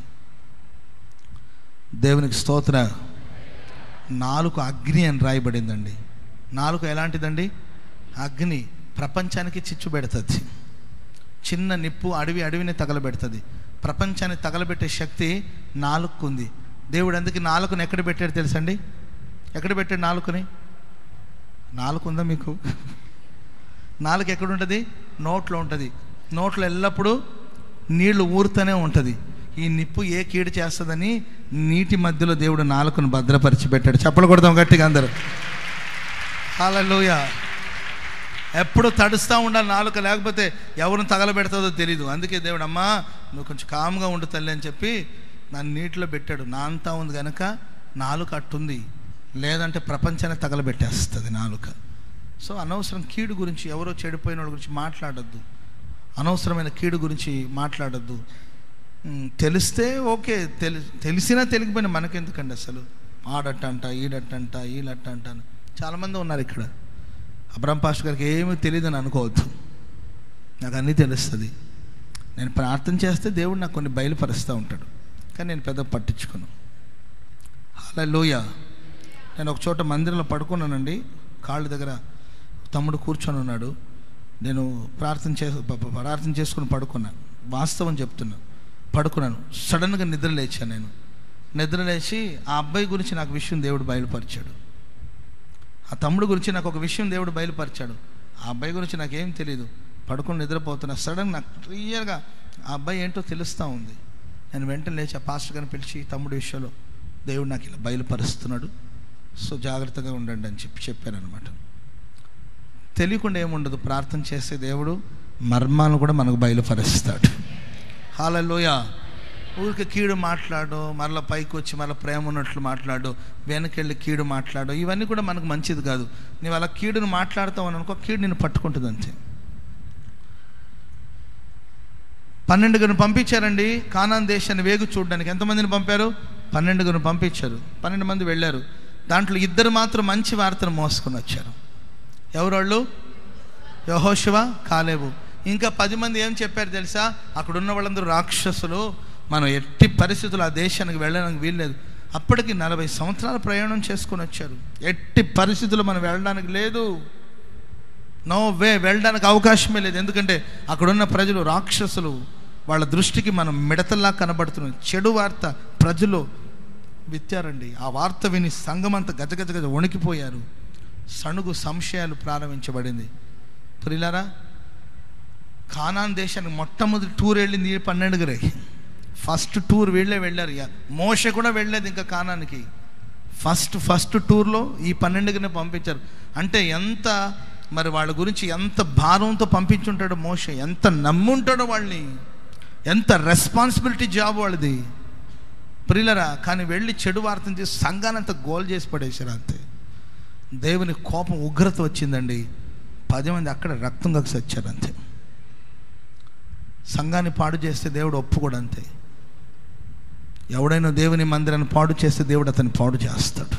దేవునికి స్తోత్రం. నాలుక అగ్ని అని రాయబడిందండి. నాలుక ఎలాంటిదండి? అగ్ని. ప్రపంచానికి చిచ్చు పెడుతుంది. చిన్న నిప్పు అడవి అడవిని తగలబెడుతుంది. ప్రపంచాన్ని తగలబెట్టే శక్తి నాలుకకు ఉంది. దేవుడు అందుకే నాలుకను ఎక్కడ పెట్టాడు తెలుసండి? ఎక్కడ పెట్టాడు నాలుకని? నాలుక ఉందా మీకు? నాలుక ఎక్కడ ఉంటుంది? నోట్లో ఉంటుంది. నోట్లో ఎల్లప్పుడూ నీళ్లు ఊరుతూనే ఉంటుంది. ఈ నిప్పు ఏ కీడు చేస్తుందని నీటి మధ్యలో దేవుడు నాలుకను భద్రపరిచి పెట్టాడు. చెప్పలు కొడదాం గట్టిగా అందరూ. హల్లెలూయా. ఎప్పుడు తడుస్తూ ఉండాలి నాలుక, లేకపోతే ఎవరిని తగలబెడుతుందో తెలీదు. అందుకే దేవుడు, అమ్మా నువ్వు కొంచెం కామ్గా ఉండు తల్లి అని చెప్పి నన్ను నీటిలో పెట్టాడు. నా అంతా ఉంది కనుక నాలుక అట్టుంది, లేదంటే ప్రపంచాన్ని తగలబెట్టేస్తుంది నాలుక. సో అనవసరం కీడు గురించి, ఎవరో చెడిపోయిన వాళ్ళ గురించి మాట్లాడొద్దు. అనవసరమైన కీడు గురించి మాట్లాడొద్దు. తెలిస్తే ఓకే, తెలి తెలిసినా తెలియకపోయినా మనకెందుకండి అసలు. ఆడట్టంట, ఈడట్టంట, ఈలట్టంట. చాలామంది ఉన్నారు ఇక్కడ. అబ్రహం పాస్టర్ గారికి ఏమీ తెలియదని అనుకోవద్దు. నాకు అన్నీ తెలుస్తుంది. నేను ప్రార్థన చేస్తే దేవుడు నాకు కొన్ని బయలుపరుస్తూ ఉంటాడు, కానీ నేను పెద్ద పట్టించుకోను. హల్లెలూయా. నేను ఒక చోట మందిరంలో పడుకున్నానండి. కాళ్ళ దగ్గర తమ్ముడు కూర్చొని ఉన్నాడు. నేను ప్రార్థన చే ప్రార్థన చేసుకుని పడుకున్నాను. వాస్తవం చెప్తున్నాను. పడుకున్నాను. సడన్గా నిద్ర లేచాను. నేను నిద్ర లేచి ఆ అబ్బాయి గురించి నాకు విషయం దేవుడు బయలుపరిచాడు. ఆ తమ్ముడు గురించి నాకు ఒక విషయం దేవుడు బయలుపరిచాడు. ఆ అబ్బాయి గురించి నాకేం తెలియదు. పడుకుని నిద్రపోతున్నా. సడన్ నాకు క్లియర్గా ఆ అబ్బాయి ఏంటో తెలుస్తూ ఉంది. నేను వెంటనే లేచి ఆ పాస్టర్ గారిని పిలిచి, తమ్ముడి విషయంలో దేవుడు నాకు ఇలా బయలుపరుస్తున్నాడు, సో జాగ్రత్తగా ఉండండి అని చెప్పి చెప్పాను అనమాట. తెలియకుండా ఏముండదు. ప్రార్థన చేస్తే దేవుడు మర్మాలను కూడా మనకు బయలుపరుస్తాడు. హల్లెలూయా. ఊరికి కీడు మాట్లాడు, మరలా పైకి వచ్చి మళ్ళీ ప్రేమ ఉన్నట్లు మాట్లాడు, వెనకెళ్ళి కీడు మాట్లాడు, ఇవన్నీ కూడా మనకు మంచిది కాదు. నీవు అలా కీడును మాట్లాడతావు అని అనుకో, కీడు నిన్ను పట్టుకుంటుంది అంతే. పన్నెండుగురు పంపించారండి కానాన్ దేశాన్ని వేగు చూడడానికి. ఎంతమందిని పంపారు? పన్నెండుగురు పంపించారు. పన్నెండు మంది వెళ్ళారు. దాంట్లో ఇద్దరు మాత్రం మంచి వార్తను మోసుకొని వచ్చారు. ఎవరోళ్ళు? యెహోషువ, కాలేబు. ఇంకా పది మంది ఏం చెప్పారు తెలుసా? అక్కడ ఉన్న వాళ్ళందరూ రాక్షసులు, మనం ఎట్టి పరిస్థితులు ఆ దేశానికి వెళ్ళడానికి వీల్లేదు. అప్పటికి నలభై సంవత్సరాల ప్రయాణం చేసుకొని వచ్చారు. ఎట్టి పరిస్థితులు మనం వెళ్ళడానికి లేదు, నో వే, వెళ్ళడానికి అవకాశమే లేదు. ఎందుకంటే అక్కడున్న ప్రజలు రాక్షసులు. వాళ్ళ దృష్టికి మనం మిడతల్లా కనబడుతున్నాం. చెడు వార్త ప్రజలు విత్తారండి. ఆ వార్త విని సంఘం అంతా గజగజ గజ వణికిపోయారు. సణుగు సంశయాలు ప్రారంభించబడింది. ప్రియులారా, కానాన్ దేశానికి మొట్టమొదటి టూర్ వెళ్ళింది పన్నెండుగురే. ఫస్ట్ టూర్ వీళ్ళే వెళ్ళారు. మోషే కూడా వెళ్ళలేదు ఇంకా కానానికి. ఫస్ట్ ఫస్ట్ టూర్లో ఈ పన్నెండుగానే పంపించారు. అంటే ఎంత మరి వాళ్ళ గురించి ఎంత భారంతో పంపించుంటాడో మోషే, ఎంత నమ్ముంటాడో వాళ్ళని, ఎంత రెస్పాన్సిబిలిటీ జాబ్ వాళ్ళది ప్రియులరా. కానీ వెళ్ళి చెడు వార్తను చేసి సంఘానంతా గోల్ చేసి పడేశారు అంతే. దేవుని కోపం ఉగ్రత వచ్చిందండి. పది మంది అక్కడ రక్తం కక్కి వచ్చారు అంతే. సంఘాన్ని పాడు చేస్తే దేవుడు ఒప్పుకోడు అంతే. ఎవడైనా దేవుని మందిరాన్ని పాడు చేస్తే దేవుడు అతన్ని పాడు చేస్తాడు.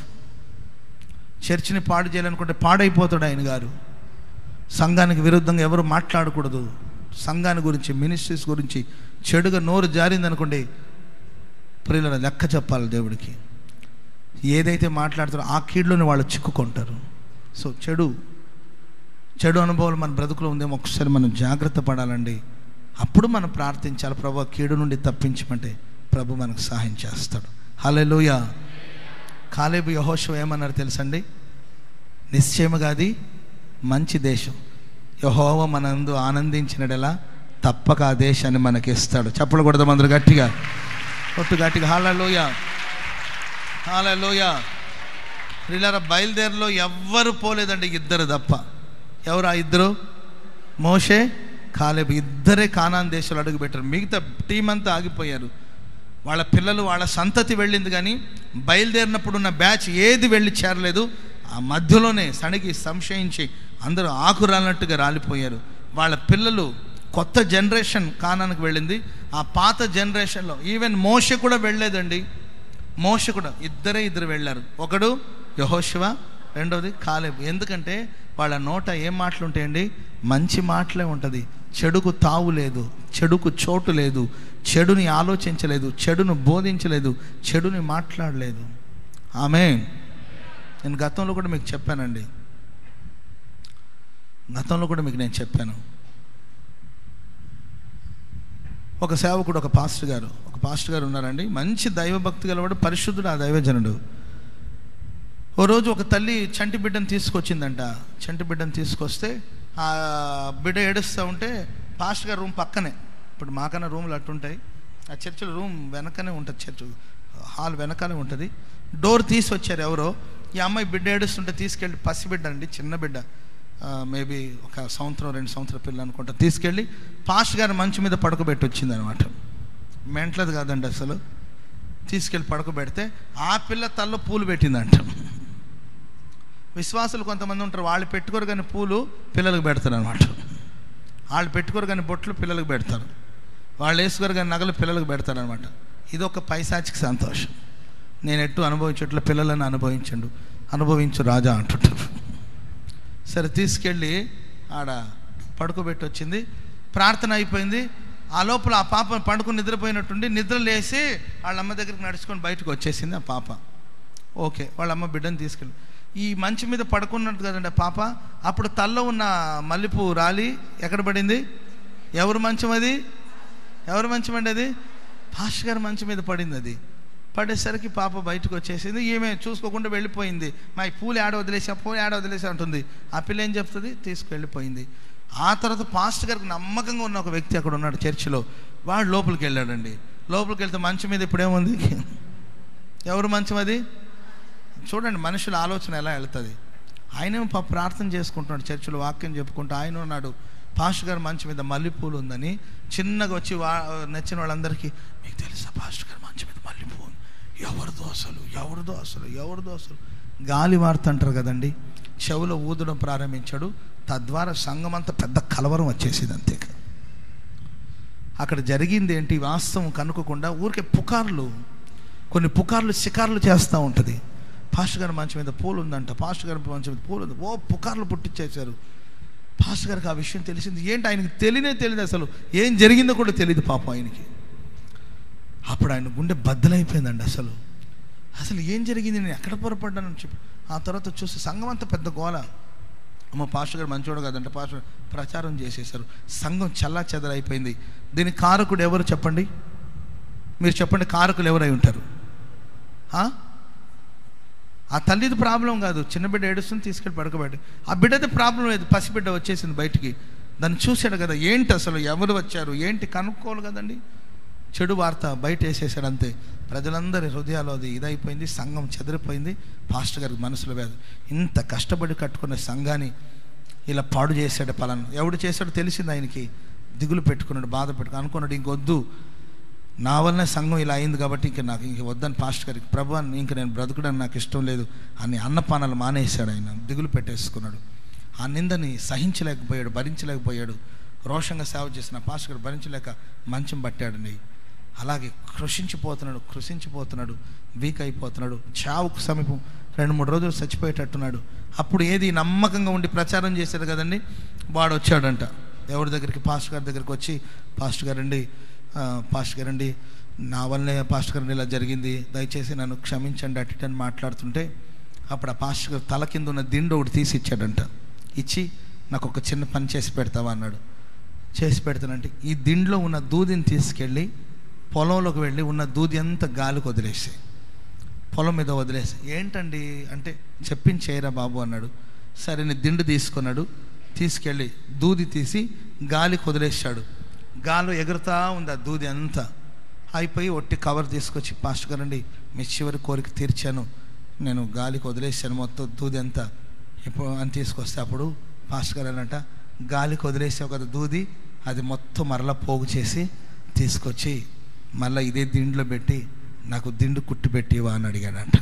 చర్చిని పాడు చేయాలనుకుంటే పాడైపోతాడు ఆయన గారు. సంఘానికి విరుద్ధంగా ఎవరు మాట్లాడకూడదు. సంఘాన్ని గురించి, మినిస్ట్రీస్ గురించి చెడుగా నోరు జారిందనుకోండి ప్రియుల లెక్క చెప్పాలి దేవుడికి. ఏదైతే మాట్లాడుతారో ఆ కీడులోనే వాళ్ళు చిక్కుకుంటారు. సో చెడు చెడు అనుభవాలు మన బ్రతుకులో ఉందేమో ఒకసారి మనం జాగ్రత్త పడాలండి. అప్పుడు మనం ప్రార్థించాలి, ప్రభు కీడు నుండి తప్పించమంటే ప్రభు మనకు సహాయం చేస్తాడు. హల్లెలూయా. కాలేబు యెహోషువ ఏమన్నారు తెలుసండి? నిశ్చయముగా అది మంచి దేశం, యెహోవా మనందు ఆనందించినడెలా తప్పక ఆ దేశాన్ని మనకి ఇస్తాడు. చప్పలు కొడదాం అందరూ గట్టిగా, కొట్టు గట్టిగా. హల్లెలూయా, హల్లెలూయా. ప్రియులారా, బయలుదేరిలో ఎవ్వరు పోలేదండి, ఇద్దరు తప్ప. ఎవరు ఆ ఇద్దరు? మోషే, కాలేబు. ఇద్దరే కానాన్ దేశాలు అడుగు పెట్టారు. మిగతా టీం అంతా ఆగిపోయారు. వాళ్ళ పిల్లలు, వాళ్ళ సంతతి వెళ్ళింది, కానీ బయలుదేరినప్పుడు ఉన్న బ్యాచ్ ఏది వెళ్ళి చేరలేదు. ఆ మధ్యలోనే సణిగి సంశయించి అందరూ ఆకురాలినట్టుగా రాలిపోయారు. వాళ్ళ పిల్లలు, కొత్త జనరేషన్ కానానికి వెళ్ళింది. ఆ పాత జనరేషన్లో ఈవెన్ మోషే కూడా వెళ్ళలేదండి. మోషే కూడా ఇద్దరే ఇద్దరు వెళ్ళారు. ఒకడు యెహోషువ, రెండవది కాలేబు. ఎందుకంటే వాళ్ళ నోట ఏం మాటలు ఉంటాయండి? మంచి మాటలే ఉంటుంది. చెడుకు తావు లేదు, చెడుకు చోటు లేదు, చెడుని ఆలోచించలేదు, చెడును బోధించలేదు, చెడుని మాట్లాడలేదు. ఆమేన్. నేను గతంలో కూడా మీకు చెప్పానండి, గతంలో కూడా మీకు నేను చెప్పాను. ఒక సేవకుడు, ఒక పాస్టర్ గారు ఒక పాస్టర్ గారు ఉన్నారండి. మంచి దైవభక్తి గలవాడు, పరిశుద్ధుడు, ఆ దైవజనుడు. ఓ రోజు ఒక తల్లి చంటి బిడ్డను తీసుకొచ్చిందంట. చంటి బిడ్డను తీసుకొస్తే ఆ బిడ్డ ఏడుస్తూ ఉంటే పాస్టర్ గారు రూమ్ పక్కనే, ఇప్పుడు మాకన్నా రూమ్లు అట్టుంటాయి, ఆ చర్చిలో రూమ్ వెనకనే ఉంటుంది, చర్చ్ హాల్ వెనకాలే ఉంటుంది. డోర్ తీసి వచ్చారు ఎవరో. ఈ అమ్మాయి బిడ్డ ఏడుస్తుంటే తీసుకెళ్ళి, పసిబిడ్డ అండి, చిన్న బిడ్డ, మేబీ ఒక సంవత్సరం రెండు సంవత్సరాల పిల్ల అనుకుంటా, తీసుకెళ్ళి పాస్టర్ గారు మంచం మీద పడుకోబెట్టి వచ్చింది అనమాట. మెంట్లది కాదండి అసలు. తీసుకెళ్ళి పడుకోబెడితే ఆ పిల్ల తల్లో పూలు పెట్టిందంట. విశ్వాసులు కొంతమంది ఉంటారు, వాళ్ళు పెట్టుకోరు కానీ పూలు పిల్లలకు పెడతారు అనమాట. వాళ్ళు పెట్టుకోరు కానీ బొట్లు పిల్లలకు పెడతారు, వాళ్ళు వేసుకోరు కానీ నగలు పిల్లలకు పెడతారు అనమాట. ఇది ఒక పైశాచిక సంతోషం. నేను ఎట్టు అనుభవించట్లు పిల్లలను అనుభవించండు, అనుభవించు రాజా అంటుంటారు. సరే తీసుకెళ్ళి ఆడ పడుకోబెట్టి వచ్చింది. ప్రార్థన అయిపోయింది. ఆ లోపల ఆ పాప పండుకొని నిద్రపోయినట్టుండి నిద్ర లేసి వాళ్ళ అమ్మ దగ్గరికి నడుచుకొని బయటకు వచ్చేసింది ఆ పాప. ఓకే, వాళ్ళ అమ్మ బిడ్డను తీసుకెళ్ళి ఈ మంచి మీద పడుకున్నట్టు కదండి ఆ పాప. అప్పుడు తల్లో ఉన్న మల్లెపూ రాలి ఎక్కడ పడింది? ఎవరు మంచం అది? ఎవరు మంచం అండి అది? పాస్టర్ గారి మంచం మీద పడింది. అది పడేసరికి పాప బయటకు వచ్చేసింది. ఈమె చూసుకోకుండా వెళ్ళిపోయింది. మా ఈ పూలు ఆడ వదిలేసా, పూలు ఆడ వదిలేసా అంటుంది. ఆ పిల్ల ఏం చెప్తుంది? తీసుకెళ్ళిపోయింది. ఆ తర్వాత పాస్టర్ గారికి నమ్మకంగా ఉన్న ఒక వ్యక్తి అక్కడ ఉన్నాడు చర్చిలో. వాడు లోపలికి వెళ్ళాడండి. లోపలికి వెళ్తే మంచం మీద ఇప్పుడేముంది? ఎవరు మంచం అది? చూడండి మనుషుల ఆలోచన ఎలా వెళ్తుంది. ఆయనేమో పాప ప్రార్థన చేసుకుంటున్నాడు చర్చిలో, వాక్యం చెప్పుకుంటూ. ఆయన ఉన్నాడు, పాస్టర్ గారు మంచం మీద మల్లెపూలు ఉందని చిన్నగా వచ్చి వా నచ్చిన వాళ్ళందరికీ, మీకు తెలుసా పాస్టర్ గారు మంచం మీద మల్లెపూ ఉంది? ఎవరు దోసలు, ఎవరు దోసలు, ఎవరు దోసలు గాలి వార్త అంటారు కదండి. చెవులో ఊదడం ప్రారంభించాడు. తద్వారా సంఘం అంతా పెద్ద కలవరం వచ్చేసింది. అంతే. అక్కడ జరిగింది ఏంటి వాస్తవం కనుక్కోకుండా ఊరికే పుకార్లు, కొన్ని పుకార్లు షికార్లు చేస్తూ ఉంటుంది. పాస్టర్ గారి మంచం మీద పూలు ఉందంట, పాస్టర్ గారి మంచం మీద పూలు ఉంది, ఓ పుకార్లు పుట్టించేశారు. పాస్టర్ గారికి ఆ విషయం తెలిసింది. ఏంటి ఆయనకి తెలియనే తెలియదు, అసలు ఏం జరిగిందో కూడా తెలియదు పాపం ఆయనకి. అప్పుడు ఆయన గుండె బద్దలైపోయిందండి. అసలు అసలు ఏం జరిగింది, నేను ఎక్కడ పొరపడ్డానని చెప్పి ఆ తర్వాత చూస్తే సంఘం అంతా పెద్ద గోల. అమ్మ పాస్టర్ గారు మంచోడు కాదంటే పాస్టర్ ప్రచారం చేసేసారు. సంఘం చల్లా చెదరైపోయింది. దీని కారకుడు ఎవరు చెప్పండి? మీరు చెప్పండి, కారకులు ఎవరై ఉంటారు? ఆ తల్లిది ప్రాబ్లం కాదు, చిన్న బిడ్డ ఏడుస్తుంది తీసుకెళ్ళి పడుకోబెట్టి. ఆ బిడ్డది ప్రాబ్లం లేదు, పసిబిడ్డ వచ్చేసింది బయటికి. దాన్ని చూశాడు కదా, ఏంటి అసలు ఎవరు వచ్చారు ఏంటి కనుక్కోవాలి కదండి. చెడు వార్త బయట వేసేసాడు అంతే. ప్రజలందరి హృదయాలు అది ఇదైపోయింది, సంఘం చెదిరిపోయింది. పాస్టర్ గారికి మనసులో వేద, ఇంత కష్టపడి కట్టుకున్న సంఘాన్ని ఇలా పాడు చేశాడు. పలానా ఎవడు చేశాడో తెలిసింది ఆయనకి. దిగులు పెట్టుకున్నాడు, బాధ పెట్టుకుని అనుకున్నాడు, ఇంకొద్దు, నా వల్లనే సంఘం ఇలా అయింది కాబట్టి ఇంక నాకు ఇంక వద్దని పాస్టర్ గారికి, ప్రభు ఇంక నేను బ్రతకడానికి నాకు ఇష్టం లేదు అని అన్నపానాలు మానేశాడు. ఆయన దిగులు పెట్టేసుకున్నాడు. ఆ నిందని సహించలేకపోయాడు, భరించలేకపోయాడు. రోషంగా సేవ చేసిన పాస్టర్ గారు భరించలేక మంచం పట్టాడండి. అలాగే కృషించిపోతున్నాడు, కృషించిపోతున్నాడు, వీక్ అయిపోతున్నాడు. చావుకు సమీపం, రెండు మూడు రోజులు చచ్చిపోయేటట్టున్నాడు. అప్పుడు ఏది నమ్మకంగా ఉండి ప్రచారం చేశారు కదండి, వాడు వచ్చాడంట ఎవరి దగ్గరికి, పాస్టర్ గారి దగ్గరికి వచ్చి, పాస్టర్ గారండి పాస్టర్ గారండి నా వల్లనే పాస్టర్ గారండి ఇలా జరిగింది, దయచేసి నన్ను క్షమించండి అటు ఇటు అని మాట్లాడుతుంటే, అప్పుడు ఆ పాస్టర్ గారు తల కింద ఉన్న దిండు ఒకటి తీసి ఇచ్చాడంట. ఇచ్చి నాకు ఒక చిన్న పని చేసి పెడతావా అన్నాడు. చేసి పెడతానంటే ఈ దిండులో ఉన్న దూదిని తీసుకెళ్ళి పొలంలోకి వెళ్ళి ఉన్న దూది అంతా గాలికి వదిలేసి, పొలం మీద వదిలేసి, ఏంటండి అంటే చెప్పించేయరా బాబు అన్నాడు. సరే నీ దిండు తీసుకున్నాడు, తీసుకెళ్ళి దూది తీసి గాలికి వదిలేసాడు. గాలి ఎగురుతా ఉంది ఆ దూది అంతా. అయిపోయి ఒట్టి కవర్ తీసుకొచ్చి, పాస్టర్ గారండి మీ చివరి కోరిక తీర్చాను, నేను గాలికి వదిలేసాను మొత్తం దూది అంతా ఇప్పుడు అని తీసుకొస్తే, అప్పుడు పాస్టర్ గారు అనంట, గాలికి వదిలేసావు కదా దూది, అది మొత్తం మరలా పోగు చేసి తీసుకొచ్చి మళ్ళీ ఇదే దిండులో పెట్టి నాకు దిండు కుట్టి పెట్టివా అని అడిగాడంట.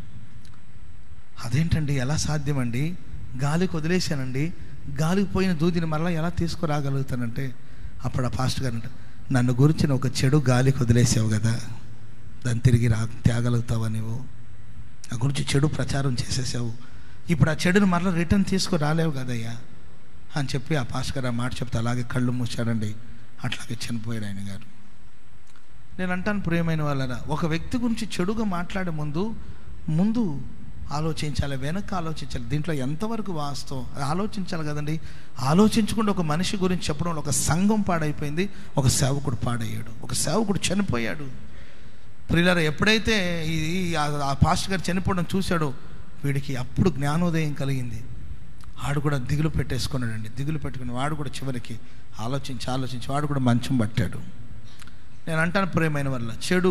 అదేంటండి ఎలా సాధ్యమండి, గాలికి వదిలేశానండి, గాలికి పోయిన దూదిని మరలా ఎలా తీసుకురాగలుగుతానంటే, అప్పుడు ఆ పాస్టర్ గారు అంట, నన్ను గురించిన ఒక చెడు గాలికి వదిలేసావు కదా, దాన్ని తిరిగి రా తేగలుగుతావా నువ్వు, నా గురించి చెడు ప్రచారం చేసేసావు, ఇప్పుడు ఆ చెడుని మరలా రిటర్న్ తీసుకు రాలేవు కదయ్యా అని చెప్పి ఆ పాస్టర్ గారు ఆ మాట చెప్తే అలాగే కళ్ళు మూసాడండి. అట్లాగే చనిపోయాడు ఆయన గారు. నేను అంటాను ప్రియమైన వాళ్ళరా, ఒక వ్యక్తి గురించి చెడుగా మాట్లాడే ముందు ముందు ఆలోచించాలి, వెనక ఆలోచించాలి, దీంట్లో ఎంతవరకు వాస్తవం ఆలోచించాలి కదండి. ఆలోచించకుండా ఒక మనిషి గురించి చెప్పడం, ఒక సంఘం పాడైపోయింది, ఒక సేవకుడు పాడయ్యాడు, ఒక సేవకుడు చనిపోయాడు. ప్రియులారా, ఎప్పుడైతే ఈ ఆ పాస్టర్ గారు చనిపోవడం చూశాడో వీడికి అప్పుడు జ్ఞానోదయం కలిగింది. వాడు కూడా దిగులు పెట్టేసుకున్నాడండి. దిగులు పెట్టుకుని వాడు కూడా చివరికి ఆలోచించి ఆలోచించి వాడు కూడా మంచం పట్టాడు. నేను అంటాను ప్రియమైన వల్ల, చెడు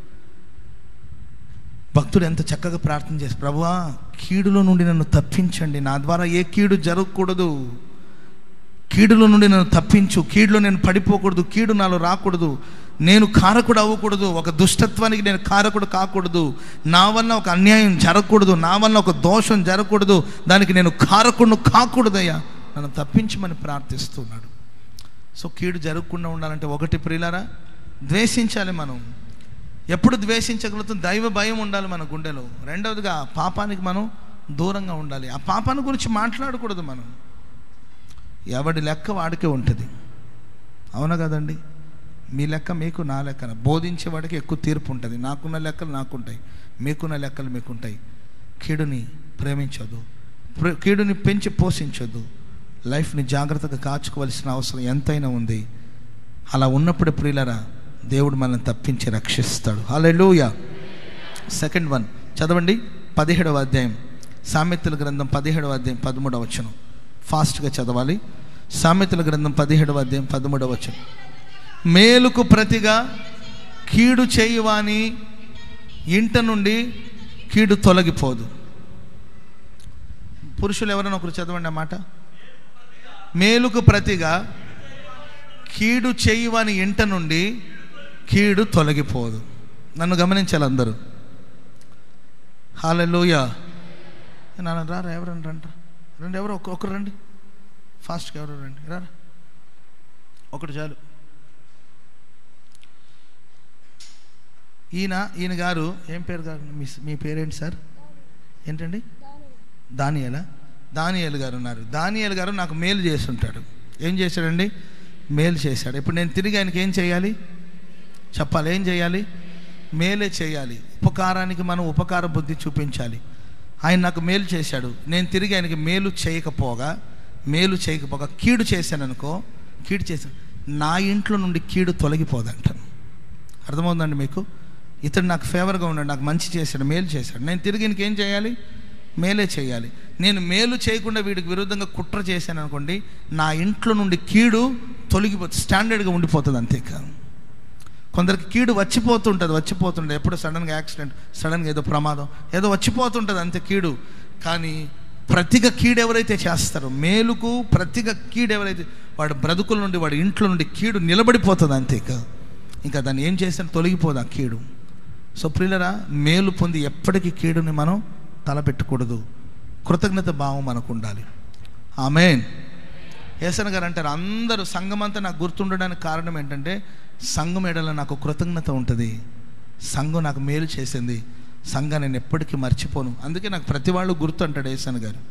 భక్తుడు ఎంత చక్కగా ప్రార్థన చేసి, ప్రభువా కీడులో నుండి నన్ను తప్పించండి, నా ద్వారా ఏ కీడు జరగకూడదు, కీడులో నుండి నన్ను తప్పించు, కీడులో నేను పడిపోకూడదు, కీడు నాలో రాకూడదు, నేను కారకుడు అవ్వకూడదు, ఒక దుష్టత్వానికి నేను కారకుడు కాకూడదు, నా వల్ల ఒక అన్యాయం జరగకూడదు, నా వల్ల ఒక దోషం జరగకూడదు, దానికి నేను కారకుడును కాకూడదయ్యా, నన్ను తప్పించమని ప్రార్థిస్తున్నాడు. సో కీడు జరగకుండా ఉండాలంటే ఒకటి ప్రియులారా, ద్వేషించాలి. మనం ఎప్పుడు ద్వేషించగలుగుతాం, దైవ భయం ఉండాలి మన గుండెలో. రెండవదిగా పాపానికి మనం దూరంగా ఉండాలి. ఆ పాపాన్ని గురించి మాట్లాడకూడదు. మనం ఎవడి లెక్క వాడికే ఉంటుంది, అవునా కదండి. మీ లెక్క మీకు, నా లెక్కన బోధించేవాడికి ఎక్కువ తీర్పు ఉంటుంది. నాకున్న లెక్కలు నాకుంటాయి, మీకున్న లెక్కలు మీకుంటాయి. కీడుని ప్రేమించొద్దు, కీడుని పెంచి పోషించొద్దు. లైఫ్ని జాగ్రత్తగా కాచుకోవాల్సిన అవసరం ఎంతైనా ఉంది. అలా ఉన్నప్పుడు ప్రియులరా దేవుడు మనల్ని తప్పించి రక్షిస్తాడు. హల్లెలూయా. సెకండ్ వన్ చదవండి, పదిహేడవ అధ్యాయం సామెతల గ్రంథం పదిహేడవ అధ్యాయం పదమూడవ వచనం. ఫాస్ట్గా చదవాలి. సామెతల గ్రంథం పదిహేడవ అధ్యాయం పదమూడవ వచనం. మేలుకు ప్రతిగా కీడు చేయువాని ఇంట నుండి కీడు తొలగిపోదు. పురుషులు ఎవరైనా ఒకరు చదవండి ఆ మాట. మేలుకు ప్రతిగా కీడు చేయువాని ఇంట నుండి కీడు తొలగిపోదు. నన్ను గమనించాలి అందరూ. హల్లెలూయా. నాన్న రారా, ఎవరండి రండి రండి, ఎవరు ఒకరు రండి, ఫాస్ట్గా ఎవరు రండి, రారా ఒకటి చాలు. ఈయన ఈయన గారు ఏం పేరు గారు, మీ మీ పేరేంటి సార్, ఏంటండి? దానియేలా. దానియేలు గారు ఉన్నారు. దానియేలు గారు నాకు మేలు చేస్తుంటాడు. ఏం చేశాడండి? మేలు చేశాడు. ఇప్పుడు నేను తిరిగి ఆయనకి ఏం చేయాలి చెప్పాలి? ఏం చేయాలి? మేలే చేయాలి. ఉపకారానికి మనం ఉపకార బుద్ధి చూపించాలి. ఆయన నాకు మేలు చేశాడు, నేను తిరిగి ఆయనకి మేలు చేయకపోగా మేలు చేయకపోగా కీడు చేశాను అనుకో, కీడు చేశాను, నా ఇంట్లో నుండి కీడు తొలగిపోదంటాను. అర్థమవుతుందండి మీకు? ఇతడు నాకు ఫేవర్గా ఉన్నాడు, నాకు మంచి చేశాడు, మేలు చేశాడు, నేను తిరిగి ఇంకేం చేయాలి? మేలే చేయాలి. నేను మేలు చేయకుండా వీడికి విరుద్ధంగా కుట్ర చేశాను అనుకోండి, నా ఇంట్లో నుండి కీడు తొలగిపోతుంది, స్టాండర్డ్గా ఉండిపోతుంది. అంతేకాదు కొందరికి కీడు వచ్చిపోతుంటుంది వచ్చిపోతుంటుంది ఎప్పుడు సడన్గా యాక్సిడెంట్, సడన్గా ఏదో ప్రమాదం, ఏదో వచ్చిపోతుంటుంది అంతే కీడు. కానీ ప్రతిగా కీడు ఎవరైతే చేస్తారో, మేలుకు ప్రతిగా కీడు ఎవరైతే, వాడు బ్రతుకుల నుండి, వాడి ఇంట్లో నుండి కీడు నిలబడిపోతుంది అంతే. ఇక ఇంకా దాన్ని ఏం చేసినా తొలగిపోదు ఆ కీడు. సో ప్రియులరా, మేలు పొంది ఎప్పటికీ కీడుని మనం తలపెట్టకూడదు. కృతజ్ఞత భావం మనకు ఉండాలి. ఆమేన్. యేసయ్య గారు అంటారు, అందరూ సంఘమంతా నాకు గుర్తుండడానికి కారణం ఏంటంటే సంఘం ఎడల నాకు కృతజ్ఞత ఉంటుంది, సంఘం నాకు మేలు చేసింది, సంఘం నేను ఎప్పటికీ మర్చిపోను, అందుకే నాకు ప్రతి వాళ్ళు గుర్తు అంటాడు యేసయ్య గారు.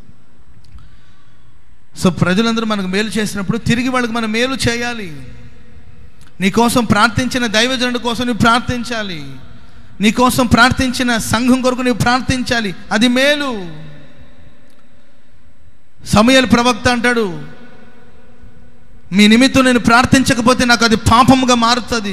సో ప్రజలందరూ మనకు మేలు చేసినప్పుడు తిరిగి వాళ్ళకి మనం మేలు చేయాలి. నీకోసం ప్రార్థించిన దైవజనుడి కోసం నువ్వు ప్రార్థించాలి, నీకోసం ప్రార్థించిన సంఘం కొరకు నువ్వు ప్రార్థించాలి, అది మేలు. సమూయేలు ప్రవక్త అంటాడు, మీ నిమిత్తం నేను ప్రార్థించకపోతే నాకు అది పాపముగా మారుతుంది.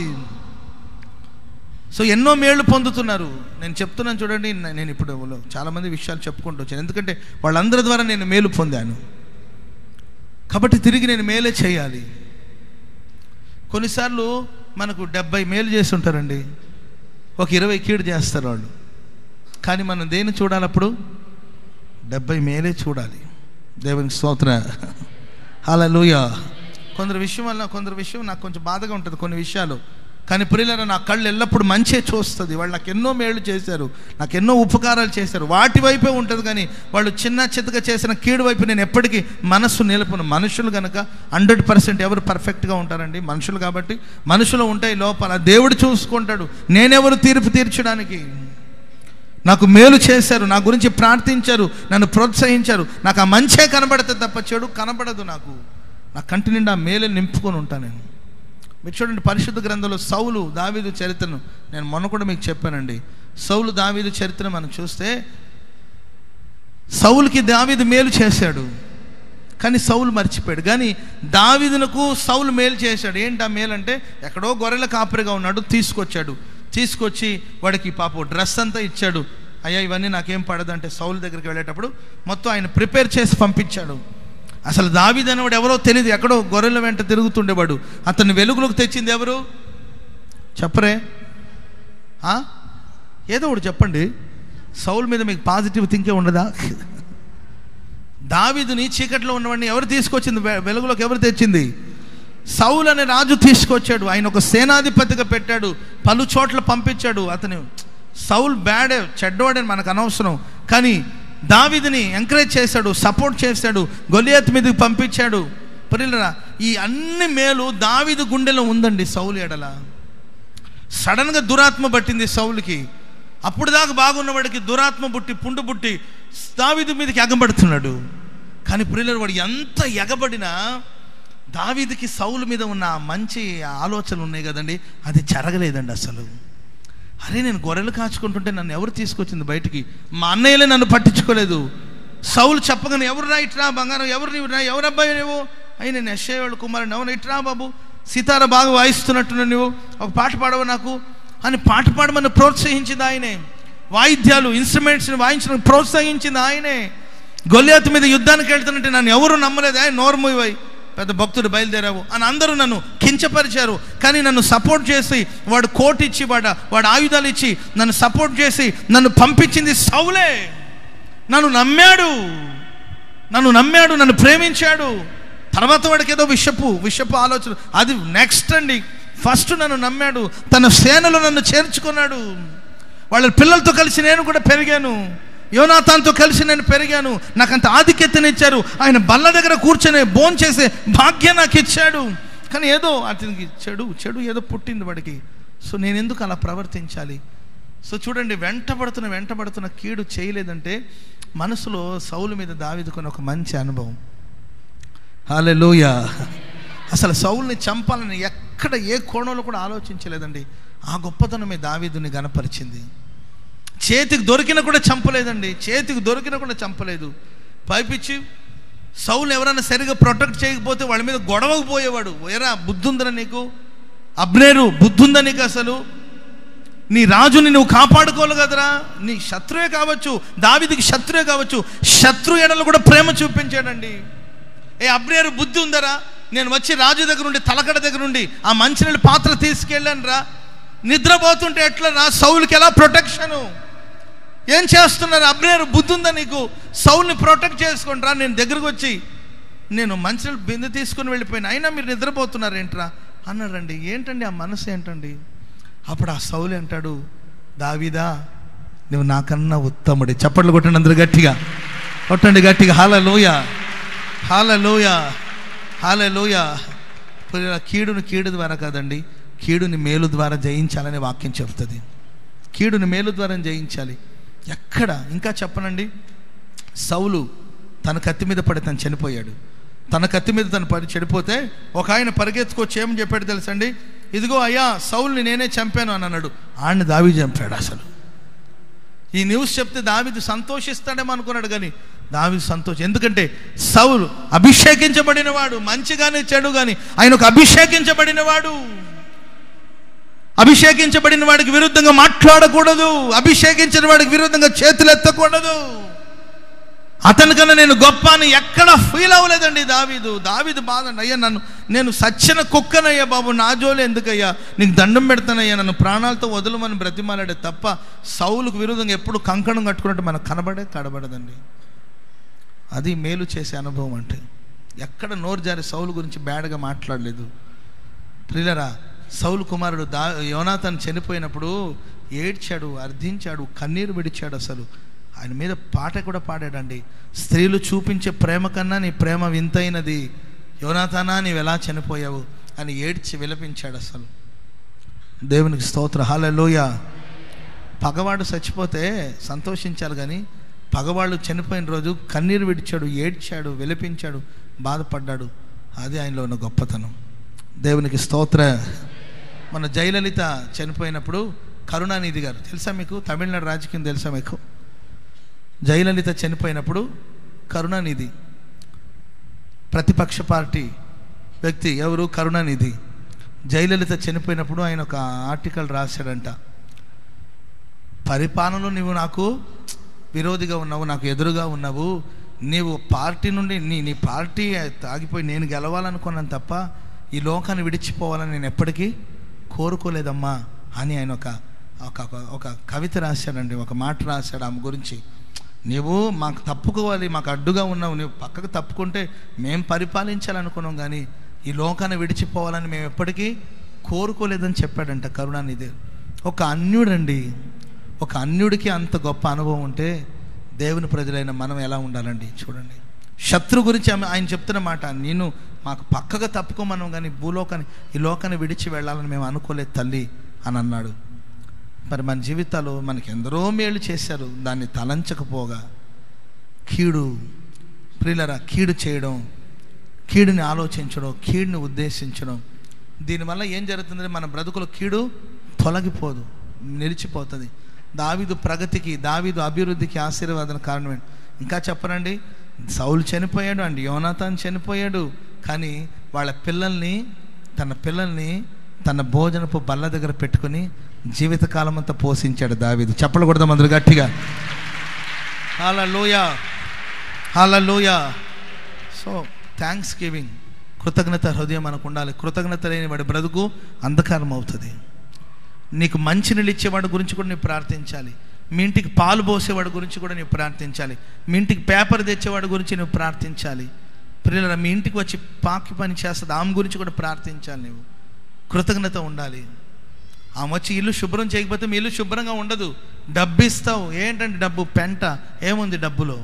సో ఎన్నో మేళ్ళు పొందుతున్నారు. నేను చెప్తున్నాను చూడండి, నేను ఇప్పుడు చాలామంది విషయాలు చెప్పుకుంటూ వచ్చాను, ఎందుకంటే వాళ్ళందరి ద్వారా నేను మేలు పొందాను కాబట్టి తిరిగి నేను మేలే చేయాలి. కొన్నిసార్లు మనకు డెబ్బై మేలు చేసి ఉంటారండి, ఒక ఇరవై కీడు చేస్తారు వాళ్ళు. కానీ మనం దేన్ని చూడాలప్పుడు? డెబ్బై మేలే చూడాలి. దేవునికి స్తోత్రం, హల్లెలూయా. కొందరు విషయం వల్ల కొందరు విషయం నాకు కొంచెం బాధగా ఉంటుంది కొన్ని విషయాలు, కానీ ప్రియులారా నా కళ్ళు ఎల్లప్పుడు మంచే చూస్తుంది. వాళ్ళు నాకు ఎన్నో మేళ్ళు చేశారు, నాకు ఎన్నో ఉపకారాలు చేశారు, వాటి వైపే ఉంటుంది. కానీ వాళ్ళు చిన్న చిత్తగా చేసిన కీడు వైపు నేను ఎప్పటికీ మనస్సు నిలుపును. మనుషులు కనుక హండ్రెడ్ పర్సెంట్ ఎవరు పర్ఫెక్ట్గా ఉంటారండి? మనుషులు కాబట్టి మనుషులు ఉంటాయి లోపల, దేవుడు చూసుకుంటాడు. నేనెవరు తీర్పు తీర్చడానికి? నాకు మేలు చేశారు, నా గురించి ప్రార్థించారు, నన్ను ప్రోత్సహించారు, నాకు ఆ మంచే కనబడుతుంది తప్ప చెడు కనబడదు. నాకు నా కంటి నిండా మేలు నింపుకొని ఉంటాను నేను. మీరు చూడండి, పరిశుద్ధ గ్రంథంలో సౌలు దావీదు చరిత్రను నేను మొన్న కూడా మీకు చెప్పానండి. సౌలు దావీదు చరిత్ర మనం చూస్తే, సౌలుకి దావీదు మేలు చేశాడు కానీ సౌలు మర్చిపోయాడు. కానీ దావీదునకు సౌలు మేలు చేశాడు. ఏంటి ఆ మేలు అంటే, ఎక్కడో గొర్రెల కాపరిగా ఉన్నాడు, తీసుకొచ్చాడు. తీసుకొచ్చి వాడికి పాపం డ్రెస్ అంతా ఇచ్చాడు. అయ్యా ఇవన్నీ నాకేం పడదంటే సౌలు దగ్గరికి వెళ్ళేటప్పుడు మొత్తం ఆయన ప్రిపేర్ చేసి పంపించాడు. అసలు దావీదు అనేవాడు ఎవరో తెలియదు, ఎక్కడో గొర్రెల వెంట తిరుగుతుండేవాడు. అతన్ని వెలుగులోకి తెచ్చింది ఎవరు చెప్పరే? ఏదో ఒకటి చెప్పండి. సౌలు మీద మీకు పాజిటివ్ థింకే ఉండదా? దావీదుని చీకట్లో ఉన్నవాడిని ఎవరు తీసుకొచ్చింది వెలుగులోకి? ఎవరు తెచ్చింది? సౌలు అనే రాజు తీసుకొచ్చాడు. ఆయన ఒక సేనాధిపతిగా పెట్టాడు, పలు చోట్ల పంపించాడు. అతను సౌల్ బ్యాడే, చెడ్డవాడని మనకు అనవసరం, కానీ దావీదుని ఎంకరేజ్ చేశాడు, సపోర్ట్ చేశాడు, గొలియాతు మీదకి పంపించాడు. ప్రియులారా, ఈ అన్ని మేలు దావీదు గుండెలో ఉందండి. సౌలు ఎడల సడన్గా దురాత్మ పట్టింది సౌలుకి. అప్పుడు దాకా బాగున్నవాడికి దురాత్మ బుట్టి పుండు బుట్టి దావీదు మీదకి ఎగబడుతున్నాడు. కానీ ప్రియులారా, వాడు ఎంత ఎగబడినా దావీదుకి సౌలు మీద ఉన్న మంచి ఆలోచనలు ఉన్నాయి కదండి, అది జరగలేదండి అసలు. అరే నేను గొర్రెలు కాచుకుంటుంటే నన్ను ఎవరు తీసుకొచ్చింది బయటికి? మా అన్నయ్యలే నన్ను పట్టించుకోలేదు. సౌలు చెప్పగానే ఎవరు రా ఇట్రా బంగారం, ఎవరు నీవు రా, ఎవరు అబ్బాయి నువ్వు? అయ్యి నేను యెషయా వాళ్ళ కుమారుని. ఎవరు ఇట్రా బాబు, సితార బాగా వాయిస్తున్నట్టున్నా నువ్వు, ఒక పాట పాడవు నాకు అని పాట పాడమని ప్రోత్సహించింది ఆయనే. వాయిద్యాలు ఇన్స్ట్రుమెంట్స్ని వాయించడం ప్రోత్సహించింది ఆయనే. గొలియాతు మీద యుద్ధానికి వెళ్తున్నట్టే నన్ను ఎవరు నమ్మలేదు. ఆయన నోర్మూయ్ పెద్ద భక్తుడు బయలుదేరావు అని అందరూ నన్ను కించపరిచారు. కానీ నన్ను సపోర్ట్ చేసి వాడు కోట్ ఇచ్చి వాడు వాడు ఆయుధాలు ఇచ్చి నన్ను సపోర్ట్ చేసి నన్ను పంపించింది సౌలే. నన్ను నమ్మాడు, నన్ను నమ్మాడు, నన్ను ప్రేమించాడు. తర్వాత వాడికి ఏదో విషపు విషపు ఆలోచన, అది నెక్స్ట్ అండి. ఫస్ట్ నన్ను నమ్మాడు, తన సేనలో నన్ను చేర్చుకున్నాడు. వాళ్ళ పిల్లలతో కలిసి నేను కూడా పెరిగాను, యోనాతాన్తో కలిసి నేను పెరిగాను. నాకు అంత ఆధిక్యతనిచ్చారు. ఆయన బల్ల దగ్గర కూర్చొని భోంచేసే చేసే భాగ్యం నాకు ఇచ్చాడు. కానీ ఏదో అతనికి చెడు చెడు ఏదో పుట్టింది వాడికి. సో నేను ఎందుకు అలా ప్రవర్తించాలి? సో చూడండి, వెంటబడుతున్న వెంటబడుతున్న కీడు చేయలేదంటే మనసులో సౌలు మీద దావీదుకున్న ఒక మంచి అనుభవం. హల్లెలూయా. అసలు సౌలుని చంపాలని ఎక్కడ ఏ కోణంలో కూడా ఆలోచించలేదండి. ఆ గొప్పతనమే దావీదుని గణపరిచింది. చేతికి దొరికిన కూడా చంపలేదండి, చేతికి దొరికిన కూడా చంపలేదు. పైపిచ్చి సౌలు ఎవరైనా సరిగా ప్రొటెక్ట్ చేయకపోతే వాళ్ళ మీద గొడవకు పోయేవాడు. ఎరా బుద్ధుందరా నీకు, అబ్నేరు బుద్ధుందా నీకు? అసలు నీ రాజుని నువ్వు కాపాడుకోవాలి కదరా. నీ శత్రువే కావచ్చు, దావీదుకి శత్రువే కావచ్చు, శత్రు ఎడలు కూడా ప్రేమ చూపించాడండి. ఏ అబ్నేరు బుద్ధి ఉందరా, నేను వచ్చి రాజు దగ్గర నుండి తలకడ దగ్గర నుండి ఆ మంచినీళ్ళ పాత్ర తీసుకెళ్ళాను రా, నిద్రపోతుంటే ఎట్లా రా? సౌలుకి ఎలా ప్రొటెక్షను? ఏం చేస్తున్నారు? అబ్నేరు బుద్ధి ఉందా నీకు? సౌల్ని ప్రొటెక్ట్ చేసుకోండి రా. నేను దగ్గరకు వచ్చి నేను మంచినీళ్ళు బిందె తీసుకుని వెళ్ళిపోయినా, అయినా మీరు నిద్రపోతున్నారు ఏంట్రా అన్నాడండి. ఏంటండి ఆ మనసు ఏంటండి? అప్పుడు ఆ సౌలు అంటాడు, దావీదా నువ్వు నాకన్నా ఉత్తముడి. చప్పట్లు కొట్టండి అందరూ గట్టిగా, కొట్టండి గట్టిగా. హల్లెలూయా, హల్లెలూయా, హల్లెలూయా. కీడుని కీడు ద్వారా కాదండి, కీడుని మేలు ద్వారా జయించాలని వాక్యం చెప్తుంది. కీడుని మేలు ద్వారా జయించాలి. ఎక్కడ ఇంకా చెప్పనండి, సౌలు తన కత్తి మీద పడి తను చనిపోయాడు. తన కత్తి మీద తను పడి చెడిపోతే ఒక ఆయన పరిగెత్తుకొచ్చి ఏమని చెప్పాడు తెలుసండి? ఇదిగో అయ్యా, సౌల్ని నేనే చంపాను అని అన్నాడు. ఆడిని దావీదు చంపాడు. అసలు ఈ న్యూస్ చెప్తే దావీదు సంతోషిస్తాడేమో అనుకున్నాడు, కానీ దావీదు సంతోషం. ఎందుకంటే సౌలు అభిషేకించబడిన వాడు, మంచి కానీ చెడు కానీ ఆయనకు అభిషేకించబడిన వాడు. అభిషేకించబడిన వాడికి విరుద్ధంగా మాట్లాడకూడదు, అభిషేకించిన వాడికి విరుద్ధంగా చేతులు ఎత్తకూడదు. అతనికన్నా నేను గొప్ప అని ఎక్కడ ఫీల్ అవ్వలేదండి దావీదు. దావీదు బాధ, అయ్యా నన్ను నేను సచ్చిన కుక్కనయ్యా బాబు, నా జోలు ఎందుకయ్యా, నీకు దండం పెడతానయ్యా, నన్ను ప్రాణాలతో వదలమని బ్రతిమాలాడే తప్ప సౌలుకు విరుద్ధంగా ఎప్పుడు కంకణం కట్టుకున్నట్టు మనకు కనబడే కనబడదండి. అది మేలు చేసే అనుభవం అంటే. ఎక్కడ నోరు జారి సౌలు గురించి బ్యాడ్గా మాట్లాడలేదు. ప్రియులరా, సౌలు కుమారుడు దా యోనాతాను చనిపోయినప్పుడు ఏడ్చాడు, అర్థించాడు, కన్నీరు విడిచాడు. అసలు ఆయన మీద పాట కూడా పాడాడండి. స్త్రీలు చూపించే ప్రేమ కన్నా నీ ప్రేమ వింతైనది, యోనాతానా నీవు ఎలా చనిపోయావు అని ఏడ్చి విలపించాడు. అసలు దేవునికి స్తోత్ర, హల్లెలూయా. పగవాడు చచ్చిపోతే సంతోషించాలి, కానీ పగవాళ్ళు చనిపోయిన రోజు కన్నీరు విడిచాడు, ఏడ్చాడు, విలపించాడు, బాధపడ్డాడు. అది ఆయనలో ఉన్న గొప్పతనం. దేవునికి స్తోత్ర. మన జయలలిత చనిపోయినప్పుడు కరుణానిధి గారు తెలుసా మీకు? తమిళనాడు రాజకీయం తెలుసా మీకు? జయలలిత చనిపోయినప్పుడు కరుణానిధి, ప్రతిపక్ష పార్టీ వ్యక్తి ఎవరు? కరుణానిధి. జయలలిత చనిపోయినప్పుడు ఆయన ఒక ఆర్టికల్ రాశాడంట, పరిపాలనలో నువ్వు నాకు విరోధిగా ఉన్నావు, నాకు ఎదురుగా ఉన్నావు, నీవు పార్టీ నుండి నీ నీ పార్టీ తాగిపోయి నేను గెలవాలనుకున్నాను తప్ప ఈ లోకాన్ని విడిచిపోవాలని నేను ఎప్పటికీ కోరుకోలేదమ్మా అని ఆయన ఒక ఒక ఒక కవిత రాశాడండి, ఒక మాట రాశాడు ఆమె గురించి. నీవు మాకు తప్పుకోవాలి, మాకు అడ్డుగా ఉన్నావు, నువ్వు పక్కకు తప్పుకుంటే మేము పరిపాలించాలనుకున్నాం, కానీ ఈ లోకాన్ని విడిచిపోవాలని మేము ఎప్పటికీ కోరుకోలేదని చెప్పాడంట కరుణానిధి. ఒక అన్యుడండి, ఒక అన్యుడికి అంత గొప్ప అనుభవం ఉంటే దేవుని ప్రజలైన మనం ఎలా ఉండాలండి? చూడండి, శత్రు గురించి ఆమె ఆయన చెప్తున్న మాట, నేను మాకు పక్కగా తప్పుకోమన్నాం, కానీ భూలోకాన్ని ఈ లోకాన్ని విడిచి వెళ్ళాలని మేము అనుకోలేదు తల్లి అని అన్నాడు. మరి మన జీవితాలు మనకి ఎందరో మేలు చేశారు, దాన్ని తలంచకపోగా కీడు, ప్రియులరా, కీడు చేయడం, కీడుని ఆలోచించడం, కీడుని ఉద్దేశించడం, దీనివల్ల ఏం జరుగుతుందంటే మన బ్రతుకులో కీడు తొలగిపోదు, నిలిచిపోతుంది. దావీదు ప్రగతికి, దావీదు అభివృద్ధికి ఆశీర్వాదం కారణమే. ఇంకా చెప్పనండి, సౌలు చనిపోయాడు అండి, యోనాతాను చనిపోయాడు, కానీ వాళ్ళ పిల్లల్ని తన పిల్లల్ని తన భోజనపు బల్ల దగ్గర పెట్టుకుని జీవితకాలం అంతా పోషించాడు దావీదు. చెప్పలు కొడదాం అందరూ గట్టిగా. Hallelujah, hallelujah. So thanksgiving, కృతజ్ఞత హృదయం మనకు ఉండాలి. కృతజ్ఞత లేని వాడి బ్రతుకు అంధకారం అవుతుంది. నీకు మంచినీళ్ళు ఇచ్చేవాడి గురించి కూడా నీవు ప్రార్థించాలి. మీ ఇంటికి పాలు పోసేవాడి గురించి కూడా నీవు ప్రార్థించాలి. మీ ఇంటికి పేపర్ తెచ్చేవాడి గురించి నువ్వు ప్రార్థించాలి. పిల్లల మీ ఇంటికి వచ్చి పాకి పని చేస్తుంది ఆమె గురించి కూడా ప్రార్థించాలి. నువ్వు కృతజ్ఞత ఉండాలి. ఆమె వచ్చి ఇల్లు శుభ్రం చేయకపోతే మీ ఇల్లు శుభ్రంగా ఉండదు. డబ్బు ఇస్తావు, ఏంటంటే డబ్బు పెంట, ఏముంది డబ్బులో?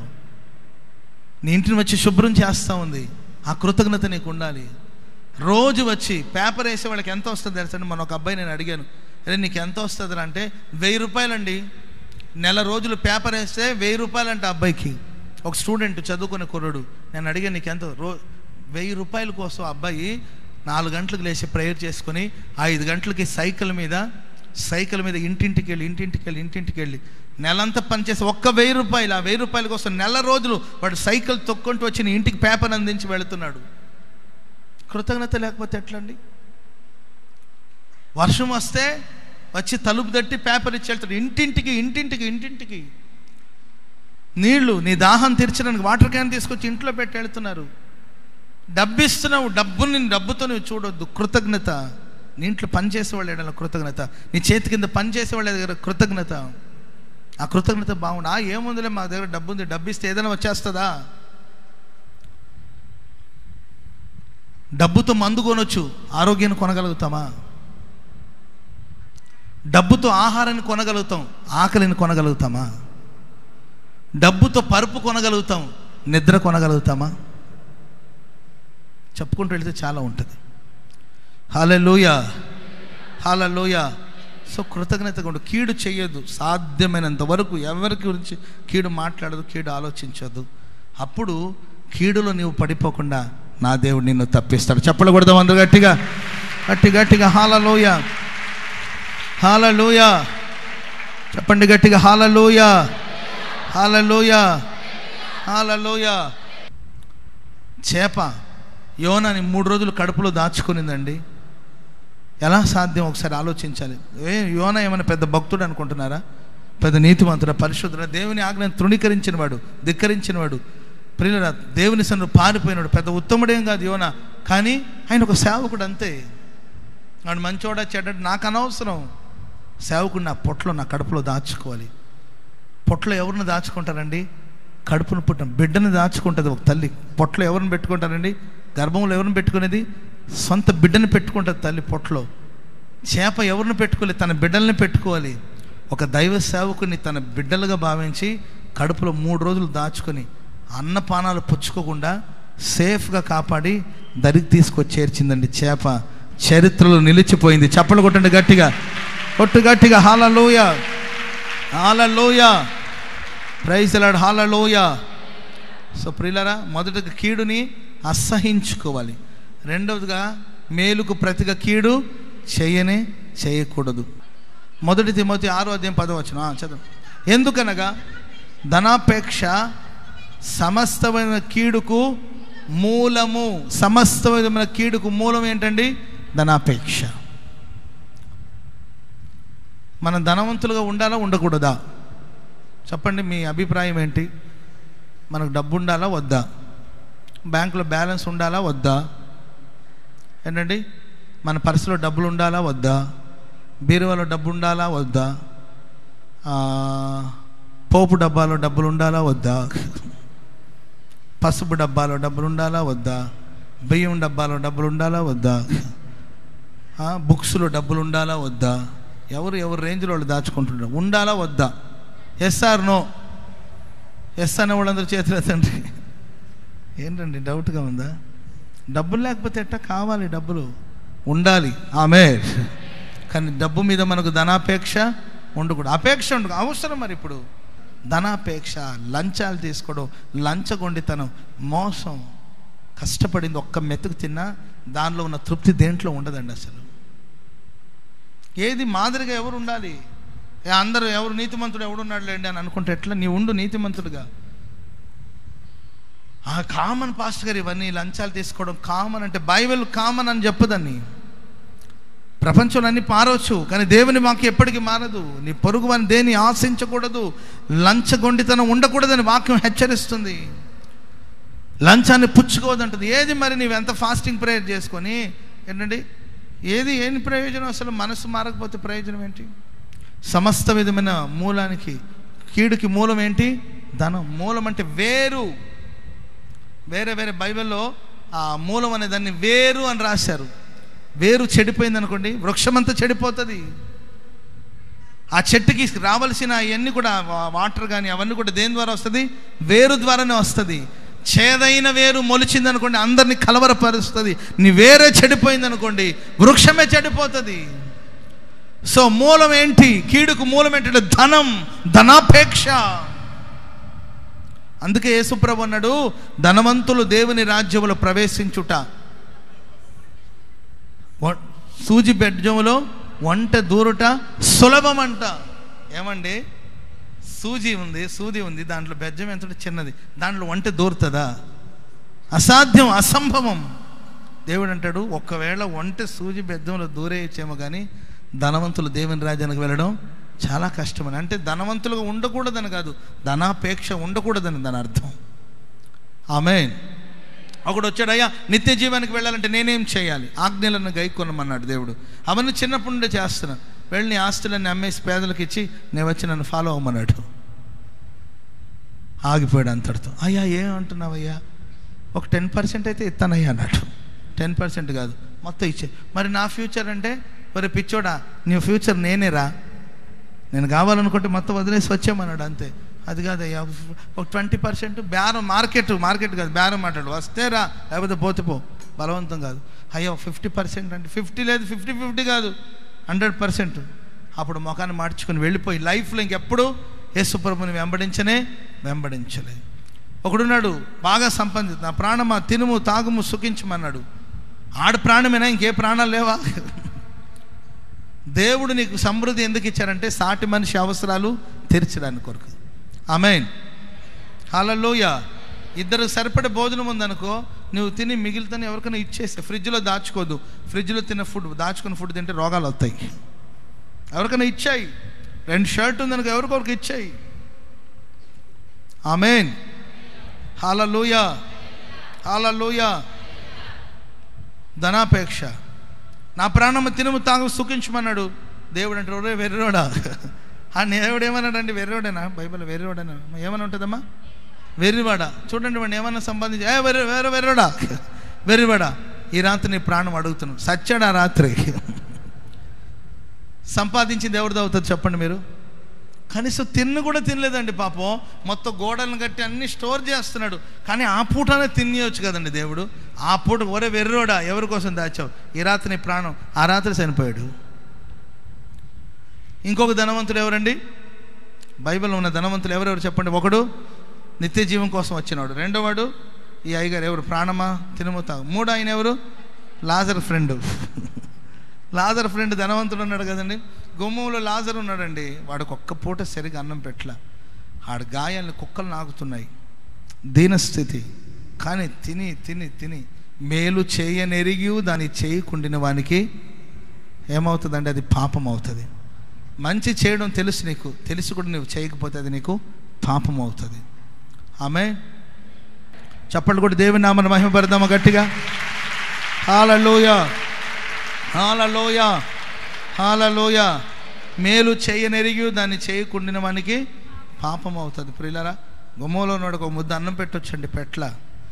నీ ఇంటిని వచ్చి శుభ్రం చేస్తూ ఉంది, ఆ కృతజ్ఞత నీకు ఉండాలి. రోజు వచ్చి పేపర్ వేసే వాళ్ళకి ఎంత వస్తుంది తెలుసండి? మన ఒక అబ్బాయి నేను అడిగాను, అరే నీకు ఎంత వస్తుంది అంటే, వెయ్యి రూపాయలండి. నెల రోజులు పేపర్ వేస్తే వెయ్యి రూపాయలంట అబ్బాయికి. ఒక స్టూడెంట్ చదువుకునే కుర్రాడు, నేను అడిగాను నీకు ఎంత? రో వెయ్యి రూపాయల కోసం అబ్బాయి నాలుగు గంటలకు లేచి ప్రేయర్ చేసుకొని ఐదు గంటలకి సైకిల్ మీద సైకిల్ మీద ఇంటింటికి వెళ్ళి ఇంటింటికి వెళ్ళి ఇంటింటికి వెళ్ళి నెలంతా పనిచేసి ఒక్క వెయ్యి రూపాయలు, ఆ వెయ్యి రూపాయల కోసం నెల రోజులు వాడు సైకిల్ తొక్కుంటూ వచ్చి ఇంటికి పేపర్ అందించి వెళుతున్నాడు. కృతజ్ఞత లేకపోతే ఎట్లండి? వర్షం వస్తే వచ్చి తలుపు తట్టి పేపర్ ఇచ్చి వెళ్తాడు ఇంటింటికి ఇంటింటికి ఇంటింటికి. నీళ్లు నీ దాహం తీర్చడానికి వాటర్ క్యాన్ తీసుకొచ్చి ఇంట్లో పెట్టి వెళ్తున్నారు. డబ్బు ఇస్తున్నావు, డబ్బుని డబ్బుతో నువ్వు చూడొద్దు. కృతజ్ఞత నీ ఇంట్లో పని చేసేవాళ్ళు ఎడల కృతజ్ఞత, నీ చేతి కింద పని చేసేవాళ్ళ దగ్గర కృతజ్ఞత. ఆ కృతజ్ఞత బాగుండు. ఆ ఏముందిలే మా దగ్గర డబ్బు ఉంది, డబ్బు ఇస్తే ఏదైనా వచ్చేస్తుందా? డబ్బుతో మందు కొనొచ్చు, ఆరోగ్యాన్ని కొనగలుగుతామా? డబ్బుతో ఆహారాన్ని కొనగలుగుతాం, ఆకలిని కొనగలుగుతామా? డబ్బుతో పరుపు కొనగలుగుతాం, నిద్ర కొనగలుగుతామా? చెప్పుకుంటూ వెళితే చాలా ఉంటుంది. హల్లెలూయా, హల్లెలూయా. సో కృతజ్ఞతగా ఉండు, కీడు చెయ్యొద్దు. సాధ్యమైనంత వరకు ఎవరి గురించి కీడు మాట్లాడదు, కీడు ఆలోచించద్దు. అప్పుడు కీడులో నీవు పడిపోకుండా నా దేవుడు నిన్ను తప్పిస్తాడు. చెప్పలు కొడదాం అందరూ గట్టిగా, గట్టి గట్టిగా హల్లెలూయా, హల్లెలూయా. చెప్పండి గట్టిగా హల్లెలూయా, హల్లెలూయా, హల్లెలూయా. చేప యోనాని మూడు రోజులు కడుపులో దాచుకునిందండి. ఎలా సాధ్యం ఒకసారి ఆలోచించాలి. ఏ యోనా ఏమైనా పెద్ద భక్తుడు అనుకుంటున్నారా? పెద్ద నీతిమంతుడా, పరిశుద్ధుడా, దేవుని ఆజ్ఞను తృణీకరించిన వాడు, ధిక్కరించిన వాడు, ప్రియుల దేవుని సన్ను పారిపోయినాడు. పెద్ద ఉత్తముడేం కాదు యోనా, కానీ ఆయన ఒక సేవకుడు అంతే. వాడు మంచోడా చెడ్డ నాకు అనవసరం. సేవకుడు నా పొట్టలో, నా కడుపులో దాచుకోవాలి. పొట్టలో ఎవరిని దాచుకుంటారండి? కడుపును పుట్టిన బిడ్డను దాచుకుంటుంది ఒక తల్లి. పొట్టలో ఎవరిని పెట్టుకుంటారండి? గర్భంలో ఎవరిని పెట్టుకునేది? సొంత బిడ్డను పెట్టుకుంటుంది తల్లి పొట్టలో. చేప ఎవరిని పెట్టుకోవాలి? తన బిడ్డల్ని పెట్టుకోవాలి. ఒక దైవ సేవకుని తన బిడ్డలుగా భావించి కడుపులో మూడు రోజులు దాచుకొని అన్నపానాలు పుచ్చుకోకుండా సేఫ్గా కాపాడి దరికి తీసుకొచ్చి చేర్చిందండి. చేప చరిత్రలో నిలిచిపోయింది. చప్పలు కొట్టండి గట్టిగా, కొట్టు గట్టిగా. Hallelujah, hallelujah, praise the lord, hallelujah. So ప్రియులారా, మొదటగా కీడుని అసహించుకోవాలి. రెండవదిగా మేలుకు ప్రతిగా కీడు చేయనే చేయకూడదు. మొదటి తిమోతి ఆరో అధ్యాయం పదో వచనం చదువు. ఎందుకనగా ధనాపేక్ష సమస్తమైన కీడుకు మూలము. సమస్తమైన కీడుకు మూలం ఏంటండి? ధనాపేక్ష. మనం ధనవంతులుగా ఉండాలా ఉండకూడదా? చెప్పండి, మీ అభిప్రాయం ఏంటి? మనకు డబ్బు ఉండాలా వద్దా? బ్యాంకులో బ్యాలెన్స్ ఉండాలా వద్దా? ఏంటండి, మన పర్సులో డబ్బులు ఉండాలా వద్దా? బీరువాలో డబ్బు ఉండాలా వద్దా? పోపు డబ్బాలో డబ్బులు ఉండాలా వద్దా? పసుపు డబ్బాలో డబ్బులు ఉండాలా వద్దా? బియ్యం డబ్బాలో డబ్బులు ఉండాలా వద్దా? బుక్స్లో డబ్బులు ఉండాలా వద్దా? ఎవరు ఎవరు రేంజ్లో వాళ్ళు దాచుకుంటుంటారు. ఉండాలా వద్దా? Yes are no? ఎస్ అనే వాళ్ళందరూ చేతులు ఎత్తండి. ఏంటండి డౌట్గా ఉందా? డబ్బులు లేకపోతే ఎట్టా? కావాలి, డబ్బులు ఉండాలి. ఆమె కానీ డబ్బు మీద మనకు ధనాపేక్ష ఉండకూడదు. అపేక్ష ఉండదు, అవసరం. మరి ఇప్పుడు ధనాపేక్ష, లంచాలు తీసుకోవడం, లంచగొండితనం, మోసం, కష్టపడింది ఒక్క మెతుకు తిన్నా దానిలో ఉన్న తృప్తి దేంట్లో ఉండదండి అసలు. ఏది మాదిరిగా ఎవరు ఉండాలి? అందరూ ఎవరు నీతిమంతుడు ఎవడున్నాడు లేండి అని అనుకుంటే ఎట్లా? నీ ఉండు నీతిమంతుడుగా. ఆ కామన్ పాస్టర్ గారు ఇవన్నీ లంచాలు తీసుకోవడం కామన్ అంటే బైబిల్ కామన్ అని చెప్పదని. ప్రపంచంలో అన్ని మారవచ్చు, కానీ దేవుని వాక్యం ఎప్పటికీ మారదు. నీ పొరుగు అని దేన్ని ఆశించకూడదు, లంచగొండితనం ఉండకూడదని వాక్యం హెచ్చరిస్తుంది. లంచాన్ని పుచ్చుకోవద్దంటుంది. ఏది మరి నీవు ఎంత ఫాస్టింగ్ ప్రేయర్ చేసుకొని ఏంటండి, ఏది ఏం ప్రయోజనం? అసలు మనసు మారకపోతే ప్రయోజనం ఏంటి? సమస్త విధమైన మూలానికి, కీడుకి మూలం ఏంటి? ధనం. మూలం అంటే వేరు. వేరే వేరే బైబిల్లో ఆ మూలం అనే దాన్ని వేరు అని రాశారు. వేరు చెడిపోయింది అనుకోండి, వృక్షమంతా చెడిపోతుంది. ఆ చెట్టుకి రావాల్సిన అవన్నీ కూడా వాటర్ కానీ అవన్నీ కూడా దేని ద్వారా వస్తుంది? వేరు ద్వారానే వస్తుంది. చేదైన వేరు మొలిచింది అనుకోండి, అందరినీ కలవరపరుస్తుంది. నీ వేరే చెడిపోయింది అనుకోండి, వృక్షమే చెడిపోతుంది. సో మూలం ఏంటి? కీడుకు మూలం ఏంటంటే ధనం, ధనాపేక్ష. అందుకే యేసుప్రభు అన్నాడు, ధనవంతులు దేవుని రాజ్యములో ప్రవేశించుట సూజి బెజ్జములో వంట దూరుట సులభమంట. ఏమండి, సూజీ ఉంది, సూది ఉంది, దాంట్లో బెజ్జం ఎంత చిన్నది, దాంట్లో వంట దూరుతుందా? అసాధ్యం, అసంభవం. దేవుడు అంటాడు, ఒకవేళ వంట సూజి బెజ్జంలో దూరేయచ్చేమో కానీ ధనవంతులు దేవుని రాజ్యానికి వెళ్ళడం చాలా కష్టమని. అంటే ధనవంతులుగా ఉండకూడదని కాదు, ధనాపేక్ష ఉండకూడదని దాని అర్థం. ఆమేన్. ఒకడు వచ్చాడు, అయ్యా నిత్య జీవానికి వెళ్ళాలంటే నేనేం చేయాలి? ఆజ్ఞలను గైకొనమన్నాడు దేవుడు. అవన్నీ చిన్నప్పటి నుండే చేస్తున్నాను. వెళ్ళి నీ ఆస్తులన్నీ అమ్మేసి పేదలకు ఇచ్చి నేను వచ్చి నన్ను ఫాలో అవ్వమన్నాడు. ఆగిపోయాడు అంతటితో. అయ్యా ఏమంటున్నావయ్యా? ఒక టెన్ పర్సెంట్ అయితే ఇస్తానయ్యా అన్నాడు. టెన్ పర్సెంట్ కాదు, మొత్తం ఇచ్చే. మరి నా ఫ్యూచర్ అంటే, మరి పిచ్చోడా నీ ఫ్యూచర్ నేనేరా, నేను కావాలనుకుంటే మొత్తం వదిలేసి వచ్చామన్నాడు. అంతే. అది కాదయ్యా, ఒక ట్వంటీ పర్సెంట్ బేరం, మార్కెట్ మార్కెట్ కాదు బేరం మాట్లాడు, వస్తే రా లేకపోతే పోతే పో, బలవంతం కాదు. అయ్యో ఫిఫ్టీ పర్సెంట్ అంటే ఫిఫ్టీ లేదు, ఫిఫ్టీ ఫిఫ్టీ కాదు, హండ్రెడ్ పర్సెంట్. అప్పుడు ముఖాన్ని మార్చుకొని వెళ్ళిపోయి లైఫ్లో ఇంకెప్పుడు యేసు ప్రభుని వెంబడించనే వెంబడించలేదు. ఒకడున్నాడు బాగా సంపాదించు, నా ప్రాణమా తినుము తాగుము సుఖించమన్నాడు. ఆడ ప్రాణమేనా, ఇంకే ప్రాణాలు లేవా? దేవుడు నీకు సమృద్ధి ఎందుకు ఇచ్చారంటే సాటి మనిషి అవసరాలు తీర్చడానికి కొరకు. ఆమేన్, హల్లెలూయా. ఇద్దరు సరిపడే భోజనం ఉందనుకో, నువ్వు తిని మిగిలితేనే ఎవరికైనా ఇచ్చేస్తే, ఫ్రిడ్జ్లో దాచుకోదు. ఫ్రిడ్జ్లో తిన్న ఫుడ్, దాచుకున్న ఫుడ్ తింటే రోగాలు వస్తాయి. ఎవరికైనా ఇచ్చాయి. రెండు షర్ట్ ఉందనుకో ఎవరికొరకు ఇచ్చాయి. ఆమేన్, హల్లెలూయా, హల్లెలూయా. ధనాపేక్ష, నా ప్రాణము తినుము తాగు సుఖించమన్నాడు దేవుడు. అంటే ఒరే వెర్రోడా, ఆ దేవుడు ఏమన్నాడండి? వెర్రోడేనా? బైబిల్ వెర్రోడేనా ఏమని ఉంటుందమ్మా? వెర్రివాడా. చూడండి వాడిని ఏమన్నా సంపాదించి, ఏ వెర్రి వేరే వెర్రోడా, వెర్రివాడా, ఈ రాత్రి నీ ప్రాణం అడుగుతున్నాను. సచ్చాడు ఆ రాత్రి. సంపాదించింది ఎవరిది అవుతుంది చెప్పండి మీరు? కనీసం తిన్ను కూడా తినలేదండి పాపం. మొత్తం గోడలను కట్టి అన్ని స్టోర్ చేస్తున్నాడు. కానీ ఆ పూటనే తినేయచ్చు కదండి దేవుడు. ఆ పూట ఒరే వెర్రోడా ఎవరి కోసం దాచావు? ఈ రాత్రి నీ ప్రాణం, ఆ రాత్రి చనిపోయాడు. ఇంకొక ధనవంతుడు ఎవరండి? బైబిల్లో ఉన్న ధనవంతులు ఎవరెవరు చెప్పండి? ఒకడు నిత్య జీవం కోసం వచ్చినాడు. రెండోవాడు ఈ అయ్యగారు ఎవరు? ప్రాణమా తినుముతా. మూడు ఆయన ఎవరు? లాజర్ ఫ్రెండ్. లాజర్ ఫ్రెండ్ ధనవంతుడు ఉన్నాడు కదండి. గుమ్మంలో లాజర్ ఉన్నాడండి. వాడికి ఒక్క పూట సరిగా అన్నం పెట్టలే. ఆడు గాయాలను కుక్కలు నాకుతున్నాయి, దీనస్థితి. కానీ తిని తిని తిని మేలు చేయనెరిగి దాన్ని చేయకుండిన వానికి ఏమవుతుందండి? అది పాపం అవుతుంది. మంచి చేయడం తెలుసు నీకు, తెలిసి కూడా నువ్వు చేయకపోతే అది నీకు పాపం అవుతుంది. ఆమె చెప్పండి కూడా దేవుని నామమున మహిమపడదామా గట్టిగా? హల్లెలూయా, హల్లెలూయా, హల్లెలూయా. మేలు చేయనెరిగి దాన్ని చేయకుండిన వానికి పాపం అవుతుంది. ప్రియులారా, గుమ్మంలో ఉన్నాడు, ఒక ముద్ద అన్నం పెట్టొచ్చండి, పెట్ల.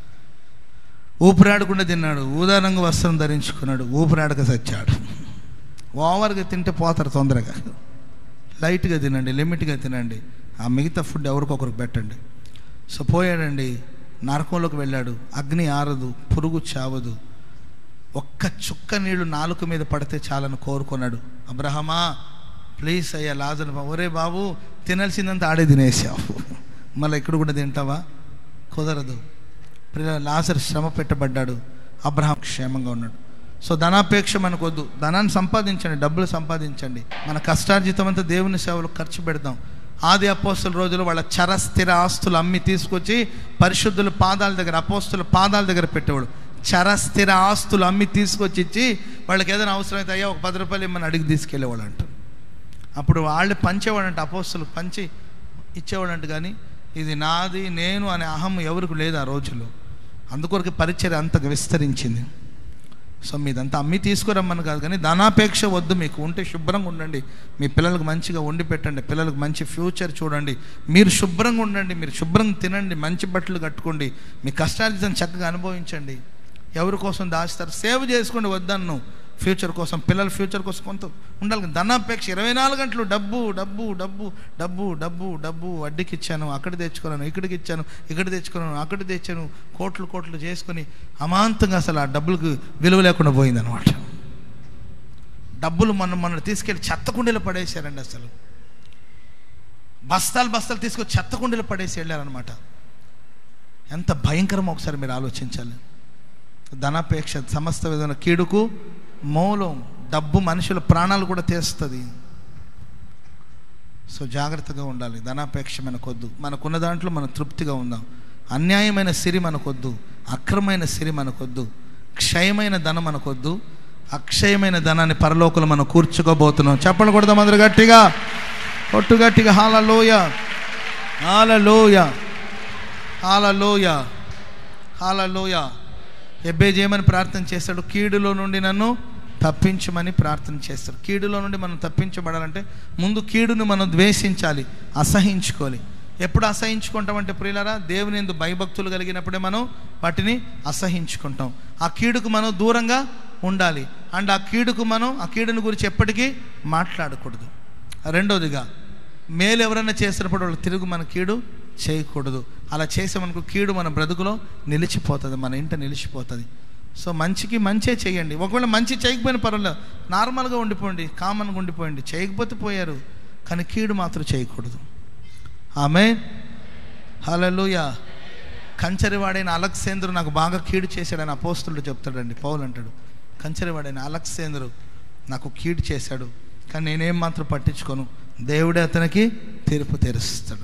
ఊపిరాడకుండా తిన్నాడు, ఊదారంగు వస్త్రం ధరించుకున్నాడు, ఊపిరాడక చచ్చాడు. ఓవర్గా తింటే పోతారు తొందరగా. లైట్గా తినండి, లిమిట్గా తినండి. ఆ మిగతా ఫుడ్ ఎవరికొకరికి పెట్టండి. సో పోయాడండి, నరకంలోకి వెళ్ళాడు. అగ్ని ఆరదు, పురుగు చావదు. ఒక్క చుక్క నీళ్లు నాలుక మీద పడితే చాలని కోరుకున్నాడు. అబ్రహమా ప్లీజ్ అయ్యా లాజరు, ఒరే బాబు తినాల్సిందంతా ఆడే తినేసావు, మళ్ళీ ఇక్కడ కూడా తింటావా? కుదరదు. లాజరు శ్రమ పెట్టబడ్డాడు, అబ్రహాం క్షేమంగా ఉన్నాడు. సో ధనాపేక్ష మనకొద్దు. ధనాన్ని సంపాదించండి, డబ్బులు సంపాదించండి. మన కష్టార్జితం అంతా దేవుని సేవలు ఖర్చు పెడదాం. ఆది అపోస్తుల రోజులు వాళ్ళ చర స్థిర ఆస్తులు అమ్మి తీసుకొచ్చి పరిశుద్ధుల పాదాల దగ్గర, అపోస్తుల పాదాల దగ్గర పెట్టేవాడు. చర స్థిర ఆస్తులు అమ్మి తీసుకొచ్చి ఇచ్చి వాళ్ళకి ఏదైనా అవసరమైతే అయ్యా ఒక పది రూపాయలు ఇమ్మని అడిగి తీసుకెళ్ళేవాళ్ళు అంట. అప్పుడు వాళ్ళు పంచేవాడంట, అపోస్తులు పంచి ఇచ్చేవాడంట. కానీ ఇది నాది నేను అనే అహం ఎవరికి లేదు ఆ రోజుల్లో. అందుకొరకు పరిచర్య అంతగా విస్తరించింది. సో మీదంతా అమ్మి తీసుకురమ్మని కాదు, కానీ ధనాపేక్ష వద్దు. మీకు ఉంటే శుభ్రంగా ఉండండి, మీ పిల్లలకు మంచిగా వండి పెట్టండి, పిల్లలకు మంచి ఫ్యూచర్ చూడండి. మీరు శుభ్రంగా ఉండండి, మీరు శుభ్రంగా తినండి, మంచి బట్టలు కట్టుకోండి, మీ కష్టార్జితం చక్కగా అనుభవించండి. ఎవరి కోసం దాస్తారు? సేవ్ చేసుకోండి, వద్దన్ను. ఫ్యూచర్ కోసం, పిల్లల ఫ్యూచర్ కోసం కొంత ఉండాలి. ధనాపేక్ష ఇరవై నాలుగు గంటలు డబ్బు డబ్బు డబ్బు డబ్బు డబ్బు డబ్బు వడ్డీకి ఇచ్చాను, అక్కడ తెచ్చుకున్నాను, ఇక్కడికి ఇచ్చాను, ఇక్కడ తెచ్చుకున్నాను, అక్కడ తెచ్చాను, కోట్లు కోట్లు చేసుకొని అమాంతంగా అసలు ఆ డబ్బులకు విలువ లేకుండా పోయిందనమాట. డబ్బులు మనం మన తీసుకెళ్ళి చెత్తకుండీలో పడేసారండి. అసలు బస్తాలు బస్తాలు తీసుకొని చెత్తకుండీలో పడేసి వెళ్ళారనమాట. ఎంత భయంకరమో ఒకసారి మీరు ఆలోచించాలి. ధనాపేక్ష సమస్త విధమైన కీడుకు మూలం. డబ్బు మనుషుల ప్రాణాలు కూడా తీస్తుంది. సో జాగ్రత్తగా ఉండాలి. ధనాపేక్ష మనకొద్దు. మనకున్న దాంట్లో మనం తృప్తిగా ఉందాం. అన్యాయమైన సిరి మనకొద్దు, అక్రమైన సిరి మనకొద్దు, క్షయమైన ధనం మనకొద్దు. అక్షయమైన ధనాన్ని పరలోకంలో మనం కూర్చుకోబోతున్నాం. చెప్పలు కొడదాం అందరూ గట్టిగా, కొట్టు గట్టిగా. హల్లెలూయా, హల్లెలూయా, హల్లెలూయా, హల్లెలూయా. ఎబ్బేజు ఏమని ప్రార్థన చేస్తాడు? కీడులో నుండి నన్ను తప్పించమని ప్రార్థన చేస్తాడు. కీడులో నుండి మనం తప్పించబడాలంటే ముందు కీడును మనం ద్వేషించాలి, అసహించుకోవాలి. ఎప్పుడు అసహించుకుంటామంటే ప్రియులారా, దేవుని యందు భయభక్తులు కలిగినప్పుడే మనం వాటిని అసహించుకుంటాం. ఆ కీడుకు మనం దూరంగా ఉండాలి. అండ్ ఆ కీడుకు మనం ఆ కీడుని గురించి ఎప్పటికీ మాట్లాడకూడదు. రెండవదిగా, మేలు ఎవరైనా చేసినప్పుడు వాళ్ళు తిరుగు మన కీడు చేయకూడదు. అలా చేసే మనకు కీడు మన బ్రతుకులో నిలిచిపోతుంది, మన ఇంట నిలిచిపోతుంది. సో మంచికి మంచే చేయండి. ఒకవేళ మంచి చేయకపోయినా పర్వాలేదు, నార్మల్గా ఉండిపోండి, కామన్గా ఉండిపోయింది. చేయకపోతే పోయారు, కానీ కీడు మాత్రం చేయకూడదు. ఆమేన్, హల్లెలూయా. కంచరివాడైన అలెగ్జాందరు నాకు బాగా కీడు చేశాడని అపోస్తలుడు చెప్తాడండి. పౌలు అంటాడు, కంచరివాడైన అలెగ్జాందరు నాకు కీడు చేశాడు, కానీ నేనేం మాత్రం పట్టించుకోను, దేవుడే అతనికి తీర్పు తీరుస్తాడు.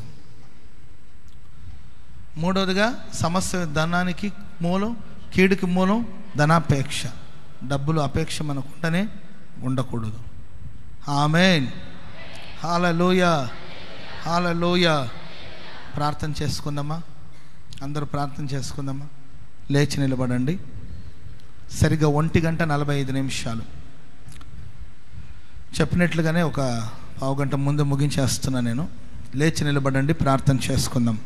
మూడవదిగా, సమస్య ధనానికి మూలం, కీడుకి మూలం ధనాపేక్ష. డబ్బులు అపేక్ష మనకు ఉంటనే ఉండకూడదు. ఆమేన్, హల్లెలూయా, హల్లెలూయా. ప్రార్థన చేసుకుందామా? అందరూ ప్రార్థన చేసుకుందామా? లేచి నిలబడండి. సరిగ్గా ఒంటి గంట నలభై ఐదు నిమిషాలు చెప్పినట్లుగానే ఒక పావు గంట ముందు ముగించేస్తున్నా నేను. లేచి నిలబడండి, ప్రార్థన చేసుకుందాం.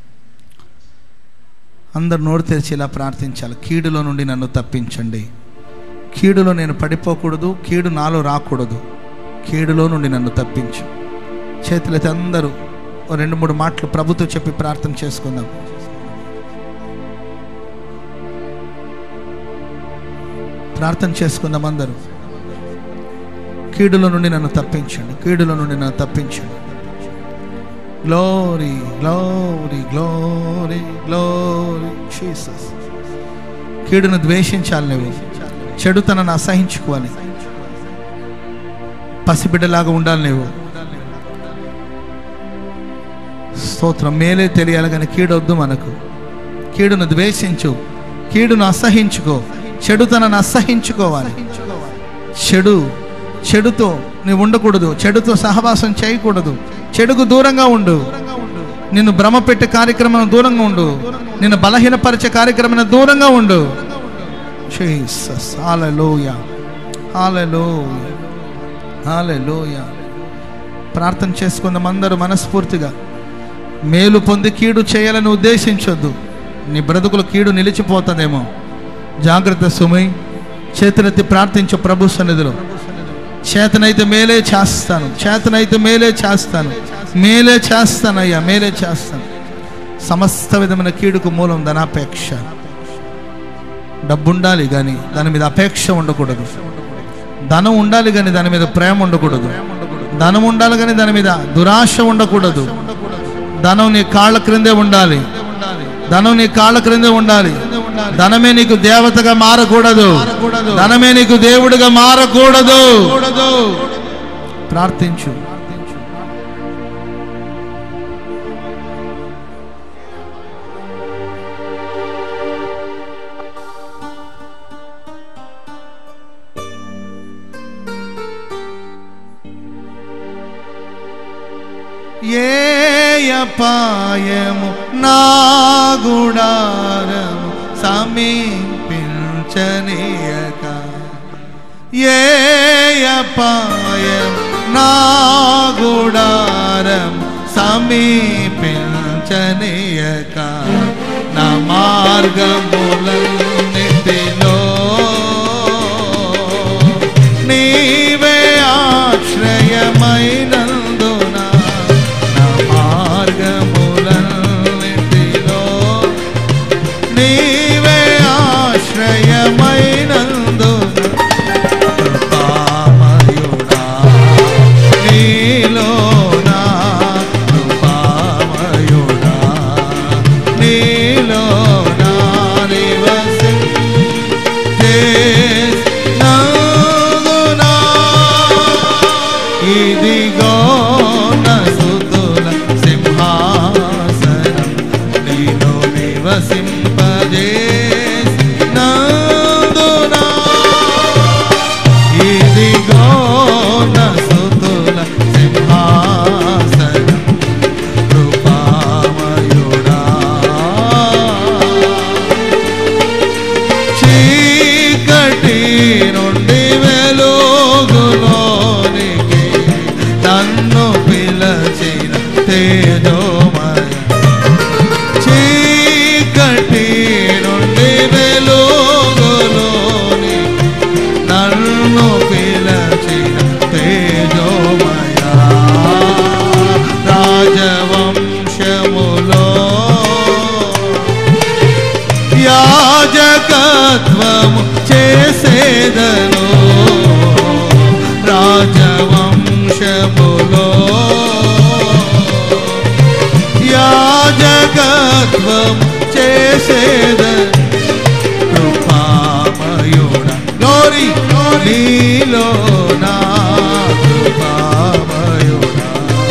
అందరు నోరు తెరిచి ఇలా ప్రార్థించాలి. కీడులో నుండి నన్ను తప్పించండి. కీడులో నేను పడిపోకూడదు, కీడు నాలో రాకూడదు. కీడులో నుండి నన్ను తప్పించు. చేతులైతే అందరూ ఓ రెండు మూడు మాటలు ప్రభుతో చెప్పి ప్రార్థన చేసుకుందాం. ప్రార్థన చేసుకుందాం అందరూ. కీడులో నుండి నన్ను తప్పించండి, కీడులో నుండి నన్ను తప్పించండి. Glory glory glory glory Jesus. కీడును ద్వేషించాలి, నువ్వు చెడుతనను అసహించుకోవాలి, పసిబిడ్డలాగా ఉండాలి నువ్వు. స్తోత్రం. మేలే తెలియాలి కానీ కీడొద్దు మనకు. కీడును ద్వేషించు, కీడును అసహించుకో, చెడుతనను అసహించుకోవాలి. చెడు చెడుతో నువ్వు ఉండకూడదు, చెడుతో సహవాసం చేయకూడదు, చెడుకు దూరంగా ఉండు. నిన్ను భ్రమ పెట్టే కార్యక్రమం దూరంగా ఉండు, నిన్ను బలహీనపరిచే కార్యక్రమం దూరంగా ఉండు. Jesus, hallelujah, hallelujah, hallelujah. ప్రార్థన చేసుకుందాం అందరూ మనస్ఫూర్తిగా. మేలు పొంది కీడు చేయాలని ఉద్దేశించొద్దు. నీ బ్రతుకులు కీడు నిలిచిపోతుందేమో. జాగ్రత్త సుమై. చేతులెత్తి ప్రార్థించు ప్రభు సన్నిధిలో. చేతనైతే మేలే చేస్తాను, చేతనైతే మేలే చేస్తాను, మేలే చేస్తానయ్యా, మేలే చేస్తాను. సమస్త విధమైన కీడుకు మూలం ధనాపేక్ష. డబ్బు ఉండాలి కానీ దాని మీద అపేక్ష ఉండకూడదు. ధనం ఉండాలి కానీ దాని మీద ప్రేమ ఉండకూడదు. ధనం ఉండాలి కానీ దాని మీద దురాశ ఉండకూడదు. ధనం నీ కాళ్ళ క్రిందే ఉండాలి, ధనం నీ కాళ్ళ క్రిందే ఉండాలి. ధనమే నీకు దేవతగా మారకూడదు, ధనమే నీకు దేవుడిగా మారకూడదు. ప్రార్థించు. ఏ అపాయము నా గుడారము సమీపించనీయక, ఏ అపాయం నా గుడారము సమీపించనీయక, నా మార్గములన్నిటిలో నీవే ఆశ్రయమైనందున, నా మార్గములన్నిటిలో నీవే ఆశ్రయమైనందున, కృపామయుడా నీలోనా, కృపామయుడా నీలోనా నివసించేనందున, ఇదిగో నసుతుల సింహాసనం నీలో నివసింపజేసినందున, చేసేద కృపామయుడా గ్లోరీ నీలో నా కృపామయుడా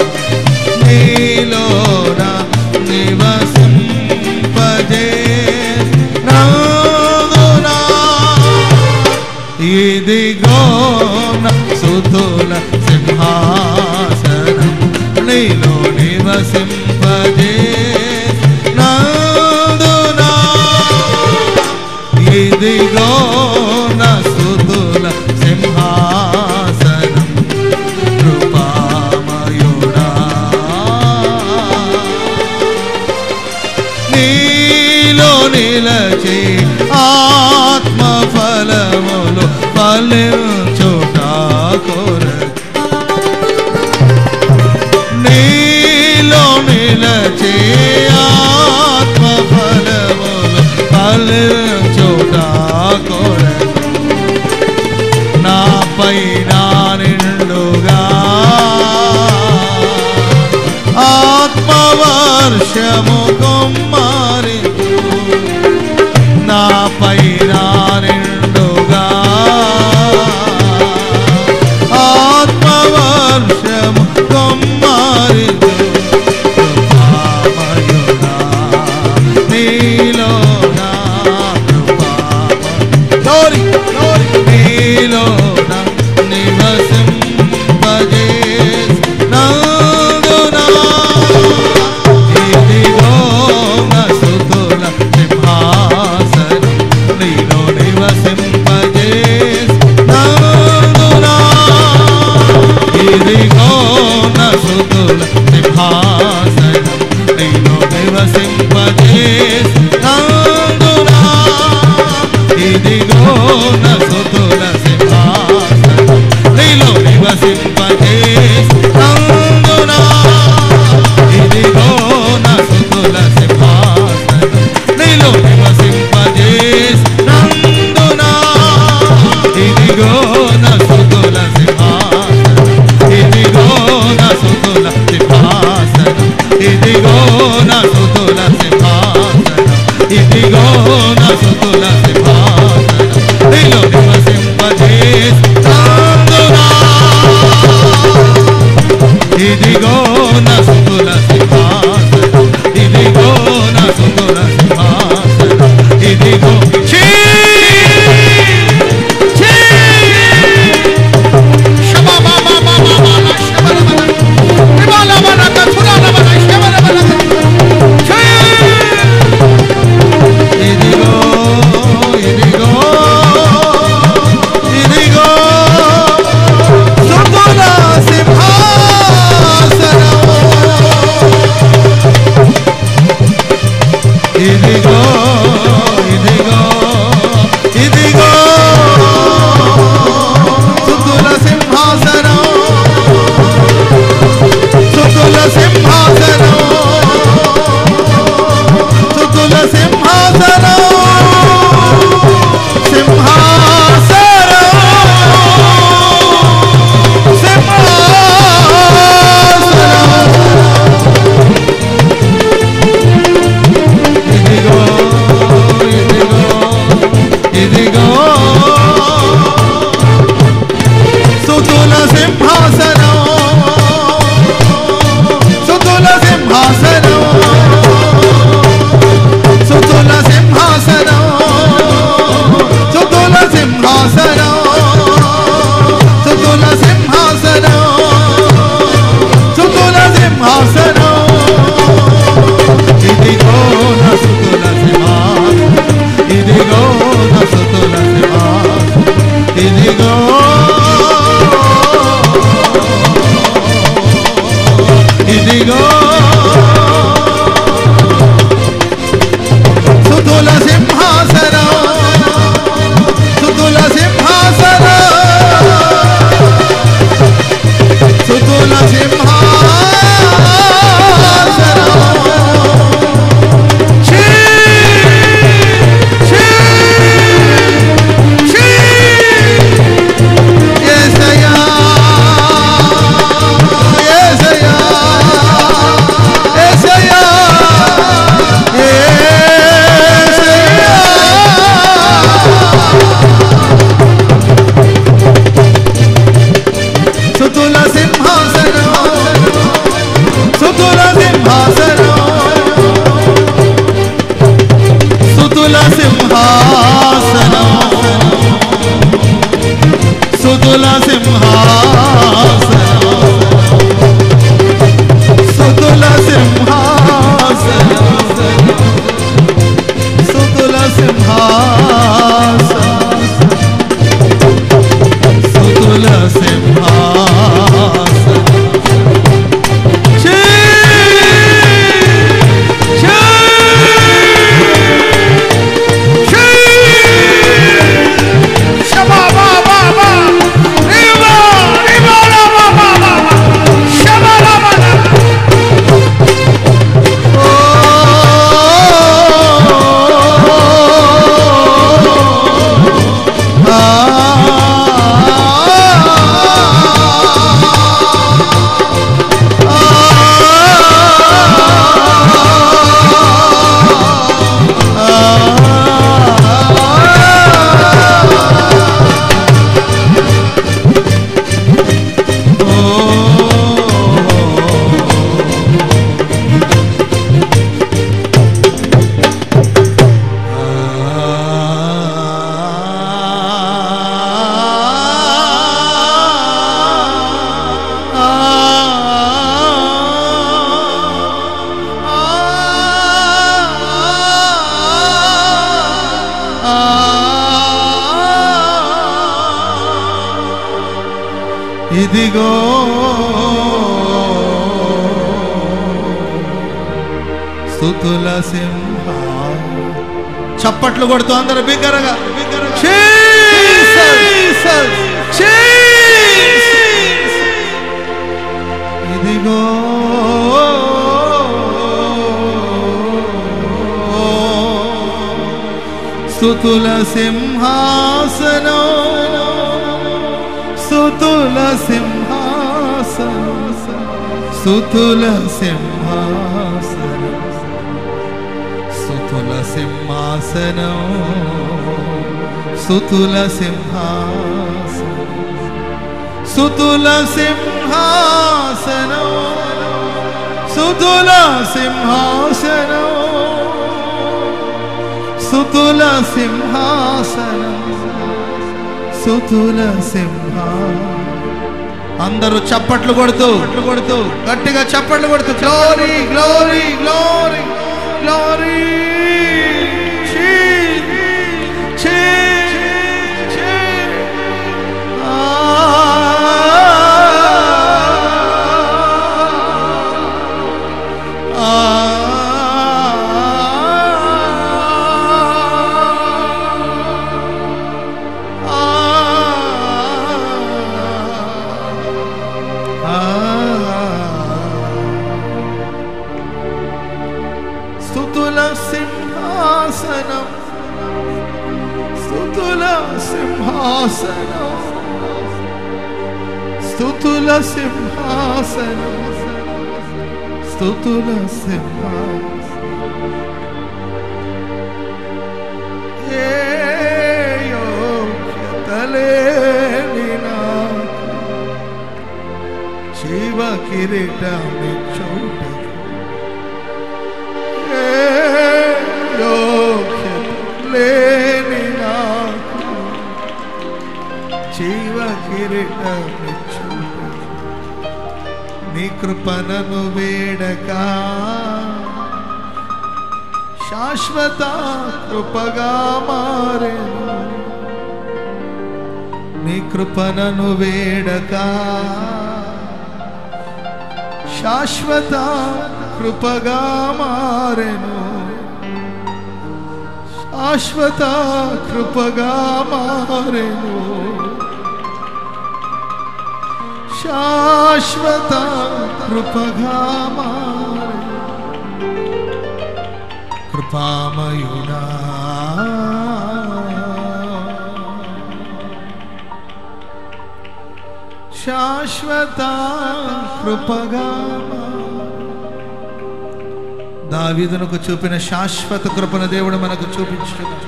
నీలో నా నివసింపజే నాదునా ఇదిగో నా సుతుల సింహాసనం నీలో నివసింపజే నాదునా ఇదిగో నా సుతుల సింహాసనం కృపామయుడా నీలో నిలచి ఆత్మ ఫలములు ఫలించుట కొరకు నీలో నిలచి ఆత్మ ఫలములు ఫలించుట కొరకు నాపై నా నిండుగా ఆత్మవర్షము కుమ్మరించు నాపై నా నిండుగా ఆత్మవర్షము కుమ్మరించు కృపామయుడా నీలో నా కృపామయుడా ఇదిగో స్తుతుల సింహ. చప్పట్లు కొడుతూ అందరూ బిగ్గరగా ఇదిగో స్తుతుల సింహాసనం, స్తుతుల సింహాసనం, స్తుతుల సింహాసనం, స్తుతుల సింహాసనం, స్తుతుల సింహాసనం, స్తుతుల సింహాసనం, స్తుతుల సింహాసనం, స్తుతుల సింహాసనం, స్తుతుల సింహాసనం. అందరూ చప్పట్లు కొడుతూ కొడుతూ గట్టిగా చప్పట్లు కొడుతూ గ్లోరీ గ్లోరీ గ్లోరీ గ్లోరీ. స్తుతుల సింహాసనం, స్తుతుల సింహాసనం, స్తుతుల సింహాసనం, స్తుతుల సింహాసనం. ఏ యోగ్యత లేని నాకు జీవ కిరీటమిచ్చుట, లేని నాకు జీవ కిరీటమిచ్చు. నీ కృపణను వేడక శాశ్వత కృపగా మారెను. నీ కృపణను వేడక శాశ్వత కృపగా మారెను, శాశ్వత కృపగా మారెను, శాశ్వత కృపగా మారెను. కృపామయుడా శాశ్వత కృపగా. దావీదునకు చూపిన శాశ్వత కృపను దేవుడు మనకు చూపించున్నాడు.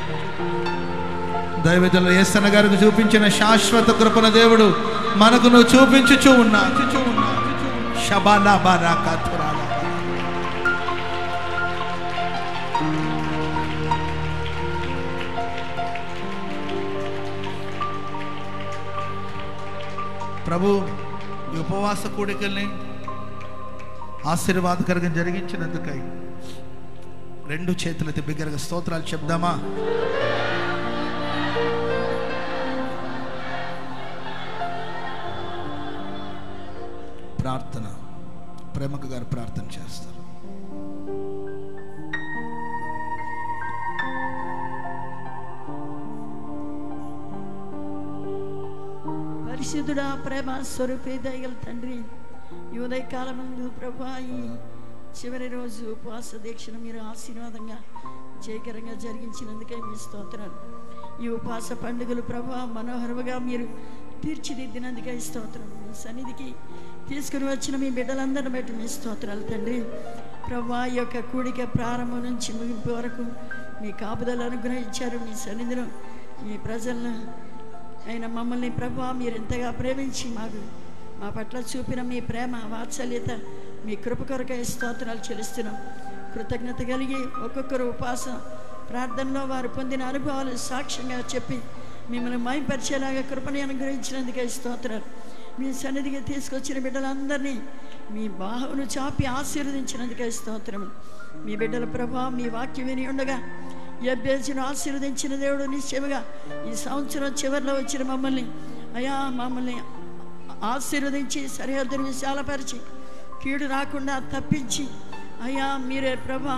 దైవజనులు యేసన్న గారికి చూపించిన శాశ్వత కృపను దేవుడు మనకు నువ్వు చూపించుచూ ఉన్నాడు. షబాలా బారాకా తురాలా. ప్రభు ఈ ఉపవాస కూడికల్ని ఆశీర్వాదకరంగా జరిగించినందుకై రెండు చేతులతో బిగ్గరగా స్తోత్రాలు చెప్దామా? ప్రార్థన. ప్రేమకు గారు ప్రార్థన చేస్తారు.
పరిశుద్ధుడా, ప్రేమ స్వరూపి, దయగల తండ్రి, ఈ ఉదయకాలం ముందు ప్రభా ఈ చివరి రోజు ఉపవాస దీక్షను మీరు ఆశీర్వాదంగా జయకరంగా జరిగించినందుకే మీ స్తోత్రాలు. ఈ ఉపవాస పండుగలు ప్రభా మనోహరముగా మీరు తీర్చిదిద్దినందుకే స్తోత్రం. మీ సన్నిధికి తీసుకుని వచ్చిన మీ బిడ్డలందరిని బట్టి మీ స్తోత్రాలు తండ్రి. ప్రభా ఈ యొక్క కూడిక ప్రారంభం నుంచి ముగింపు వరకు మీ కాపుదలు అనుగ్రహించారు. మీ సన్నిధిలో మీ ప్రజలను అయిన మమ్మల్ని ప్రభా మీరు ఎంతగా ప్రేమించి మాకు మా పట్ల చూపిన మీ ప్రేమ వాత్సల్యత మీ కృప కొరకై స్తోత్రాలు చెల్లిస్తున్నాం. కృతజ్ఞత కలిగి ఒక్కొక్కరు ఉపవాస ప్రార్థనలో వారు పొందిన అనుభవాలు సాక్ష్యంగా చెప్పి మిమ్మల్ని మైపరిచేలాగా కృపని అనుగ్రహించినందుకే స్తోత్రాలు. మీ సన్నిధికి తీసుకొచ్చిన బిడ్డలందరినీ మీ బాహువును చాపి ఆశీర్వదించినందుకే స్తోత్రం. మీ బిడ్డల ప్రభా మీ వాక్యం విని ఉండగా యెబ్బేజును ఆశీర్వదించిన దేవుడు నిశ్చయముగా ఈ సంవత్సరం చివరిలో వచ్చిన మమ్మల్ని అయా మమ్మల్ని ఆశీర్వదించి సరిహద్దును విశాలపరిచి కీడు రాకుండా తప్పించి అయ్యా మీరే ప్రభా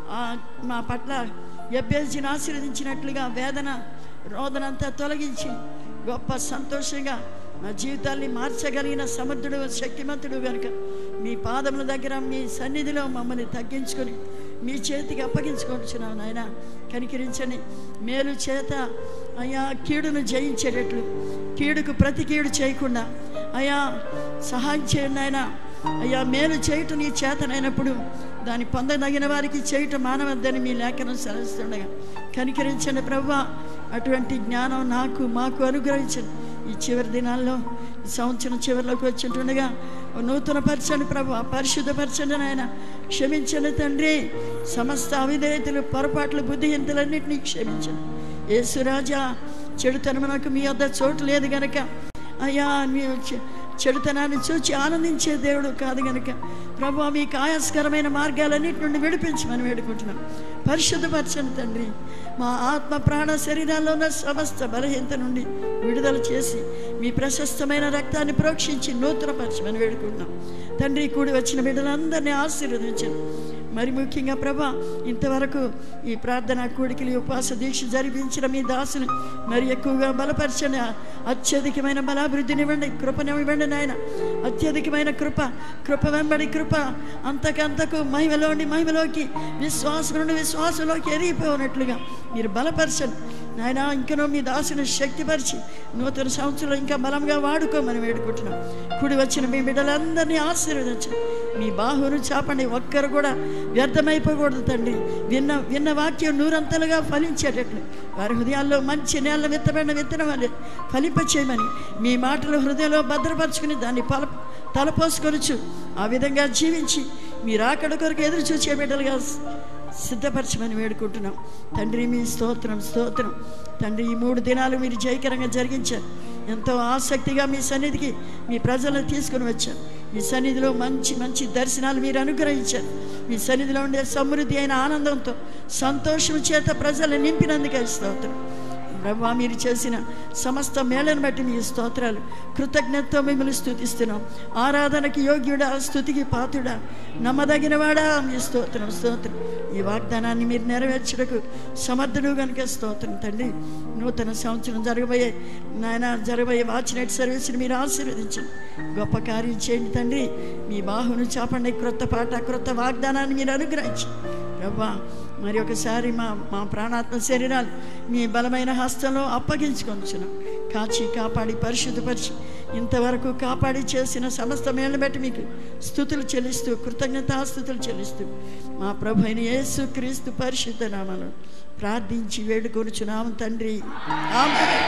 మా పట్ల యెబేసుని ఆశీర్వదించినట్లుగా వేదన రోదనంతా తొలగించి గొప్ప సంతోషంగా మా జీవితాన్ని మార్చగలిగిన సమర్థుడు శక్తిమంతుడు కనుక మీ పాదముల దగ్గర మీ సన్నిధిలో మమ్మల్ని తగ్గించుకొని మీ చేతికి అప్పగించుకుంటున్నాం నాయన. కనికరించండి. మేలు చేత అయ్యా కీడును జయించేటట్లు కీడుకు ప్రతి కీడు చేయకుండా అయ్యా సహాయం చేయండి ఆయన. అయ్యా మేలు చేయటం నీ చేతనైనప్పుడు దాన్ని పొందదగిన వారికి చేయటం మానవద్దని మీ లేఖనం సెలవిస్తుండగా కనికరించండి ప్రభువా. అటువంటి జ్ఞానం నాకు మాకు అనుగ్రహించండి. ఈ చివరి దినాల్లో ఈ సంవత్సరం చివరిలోకి వచ్చింటుండగా నూతన పరచండి ప్రభువా, పరిశుద్ధపరచండి నాయన. క్షమించండి తండ్రి. సమస్త అవిధేయతలు పొరపాట్లు బుద్ధిహీనతలన్నింటినీ క్షమించండి యేసురాజా. చెడుతనమునకు మీ వద్ద చోటు లేదు గనక అయ్యా మీ చెడుతనాన్ని చూచి ఆనందించే దేవుడు కాదు గనక ప్రభువా మీకు ఆయాస్కరమైన మార్గాలన్నిటి నుండి విడిపించమని వేడుకుంటున్నాం. పరిశుద్ధపరచండి తండ్రి. మా ఆత్మ ప్రాణ శరీరాల్లో ఉన్న సమస్త బలహీనత నుండి విడుదల చేసి మీ ప్రశస్తమైన రక్తాన్ని ప్రోక్షించి నూతనపరచమని వేడుకుంటున్నాం తండ్రి. కూడి వచ్చిన బిడ్డలందరినీ ఆశీర్వదించండి. మరి ముఖ్యంగా ప్రభా ఇంతవరకు ఈ ప్రార్థన కూడికలు ఉపవాస దీక్ష జరిపించిన మీ దాసుని మరి ఎక్కువగా బలపరచండి. అత్యధికమైన బలాభివృద్ధినివ్వండి, కృపనివ్వండి నాయన. అత్యధికమైన కృప కృప వెంబడి కృప అంతకంతకు మహిమలోని మహిమలోకి విశ్వాసం నుండి విశ్వాసంలోకి ఎదిగిపోయినట్లుగా మీరు బలపరచండి నాయన. ఇంకనో మీ దాసుని శక్తిపరిచి నూతన సంవత్సరంలో ఇంకా బలంగా వాడుకోమని వేడుకుంటున్నాం. కూడి వచ్చిన మీ బిడ్డలందరినీ ఆశీర్వదించండి. మీ బాహును చాపండి. ఒక్కరు కూడా వ్యర్థమైపోకూడదు తండ్రి. విన్న విన్న వాక్యం నూరంతలుగా ఫలించేటట్లు వారి హృదయాల్లో మంచి నేల విత్తబడిన విత్తనం వల్లే ఫలింపచేయమని మీ మాటలు హృదయంలో భద్రపరుచుకుని దాన్ని పల తలపోసుకొనొచ్చు ఆ విధంగా జీవించి మీరు అక్కడ కొరకు ఎదురు చూసే బిడ్డలుగా సిద్ధపరచమని వేడుకుంటున్నాం తండ్రి. మీ స్తోత్రం స్తోత్రం తండ్రి. ఈ మూడు దినాలు మీరు జయకరంగా జరిగించారు. ఎంతో ఆసక్తిగా మీ సన్నిధికి మీ ప్రజలను తీసుకుని వచ్చారు. మీ సన్నిధిలో మంచి మంచి దర్శనాలు మీరు అనుగ్రహించారు. మీ సన్నిధిలో ఉండే సమృద్ధి అయిన ఆనందంతో సంతోషం చేత ప్రజలను నింపినందుకే స్తోత్రం ప్రభువా. మీరు చేసిన సమస్త మేళను బట్టి మీ స్తోత్రాలు. కృతజ్ఞతతో మిమ్మల్ని స్తుతిస్తున్నాం. ఆరాధనకి యోగ్యుడా, స్తుతికి పాత్రుడా, నమ్మదగిన వాడా మీ స్తోత్రం స్తోత్రం. ఈ వాగ్దానాన్ని మీరు నెరవేర్చడానికి సమర్థుడు కనుక స్తోత్రం తండ్రి. నూతన సంవత్సరం జరగబోయే నాయన జరగబోయే వాచ్ నైట్ సర్వీస్ని మీరు ఆశీర్వదించండి. గొప్ప కార్యం చేయండి తండ్రి. మీ బాహును చాపండి. క్రొత్త పాట క్రొత్త వాగ్దానాన్ని మీరు అనుగ్రహించండి ప్రభువా. మరి ఒకసారి మా మా ప్రాణాత్మ శరీరాలు మీ బలమైన హస్తంలో అప్పగించుకొంచున్నాం. కాచి కాపాడి పరిశుద్ధపరిచి ఇంతవరకు కాపాడి చేసిన సమస్త మేళ్ళను బట్టి మీకు స్తుతులు చెల్లిస్తూ కృతజ్ఞతాస్తుతులు చెల్లిస్తూ మా ప్రభు అయిన యేసు క్రీస్తు పరిశుద్ధ నామములో ప్రార్థించి వేడుకొనుచున్నాము తండ్రి. ఆమేన్.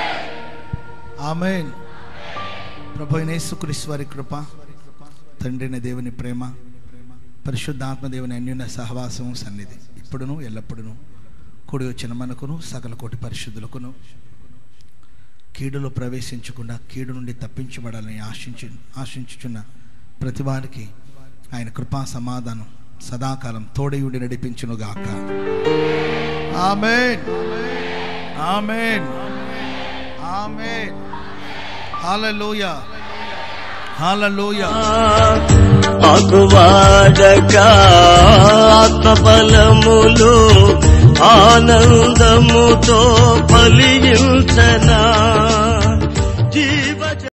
ఆమేన్. ప్రభు అయిన యేసు క్రీస్తు వారి కృప, తండ్రిన దేవుని ప్రేమ, పరిశుద్ధాత్మ దేవుని అన్యోన్య సహవాసం సన్నిధి ఇప్పుడును ఎల్లప్పుడును కూడి వచ్చిన మనకును సకల కోటి పరిశుద్ధులకును కీడులో ప్రవేశించకుండా కీడు నుండి తప్పించబడాలని ఆశించు ఆశించుచున్న ప్రతి వారికి ఆయన కృపా సమాధానం సదాకాలం తోడయుండి నడిపించునుగాక. ఆమేన్. ఆమేన్. ఆమేన్. హల్లెలూయా. హల్లెలూయా.
ఆత్మవాడక ఆత్మబలములు ఆనందము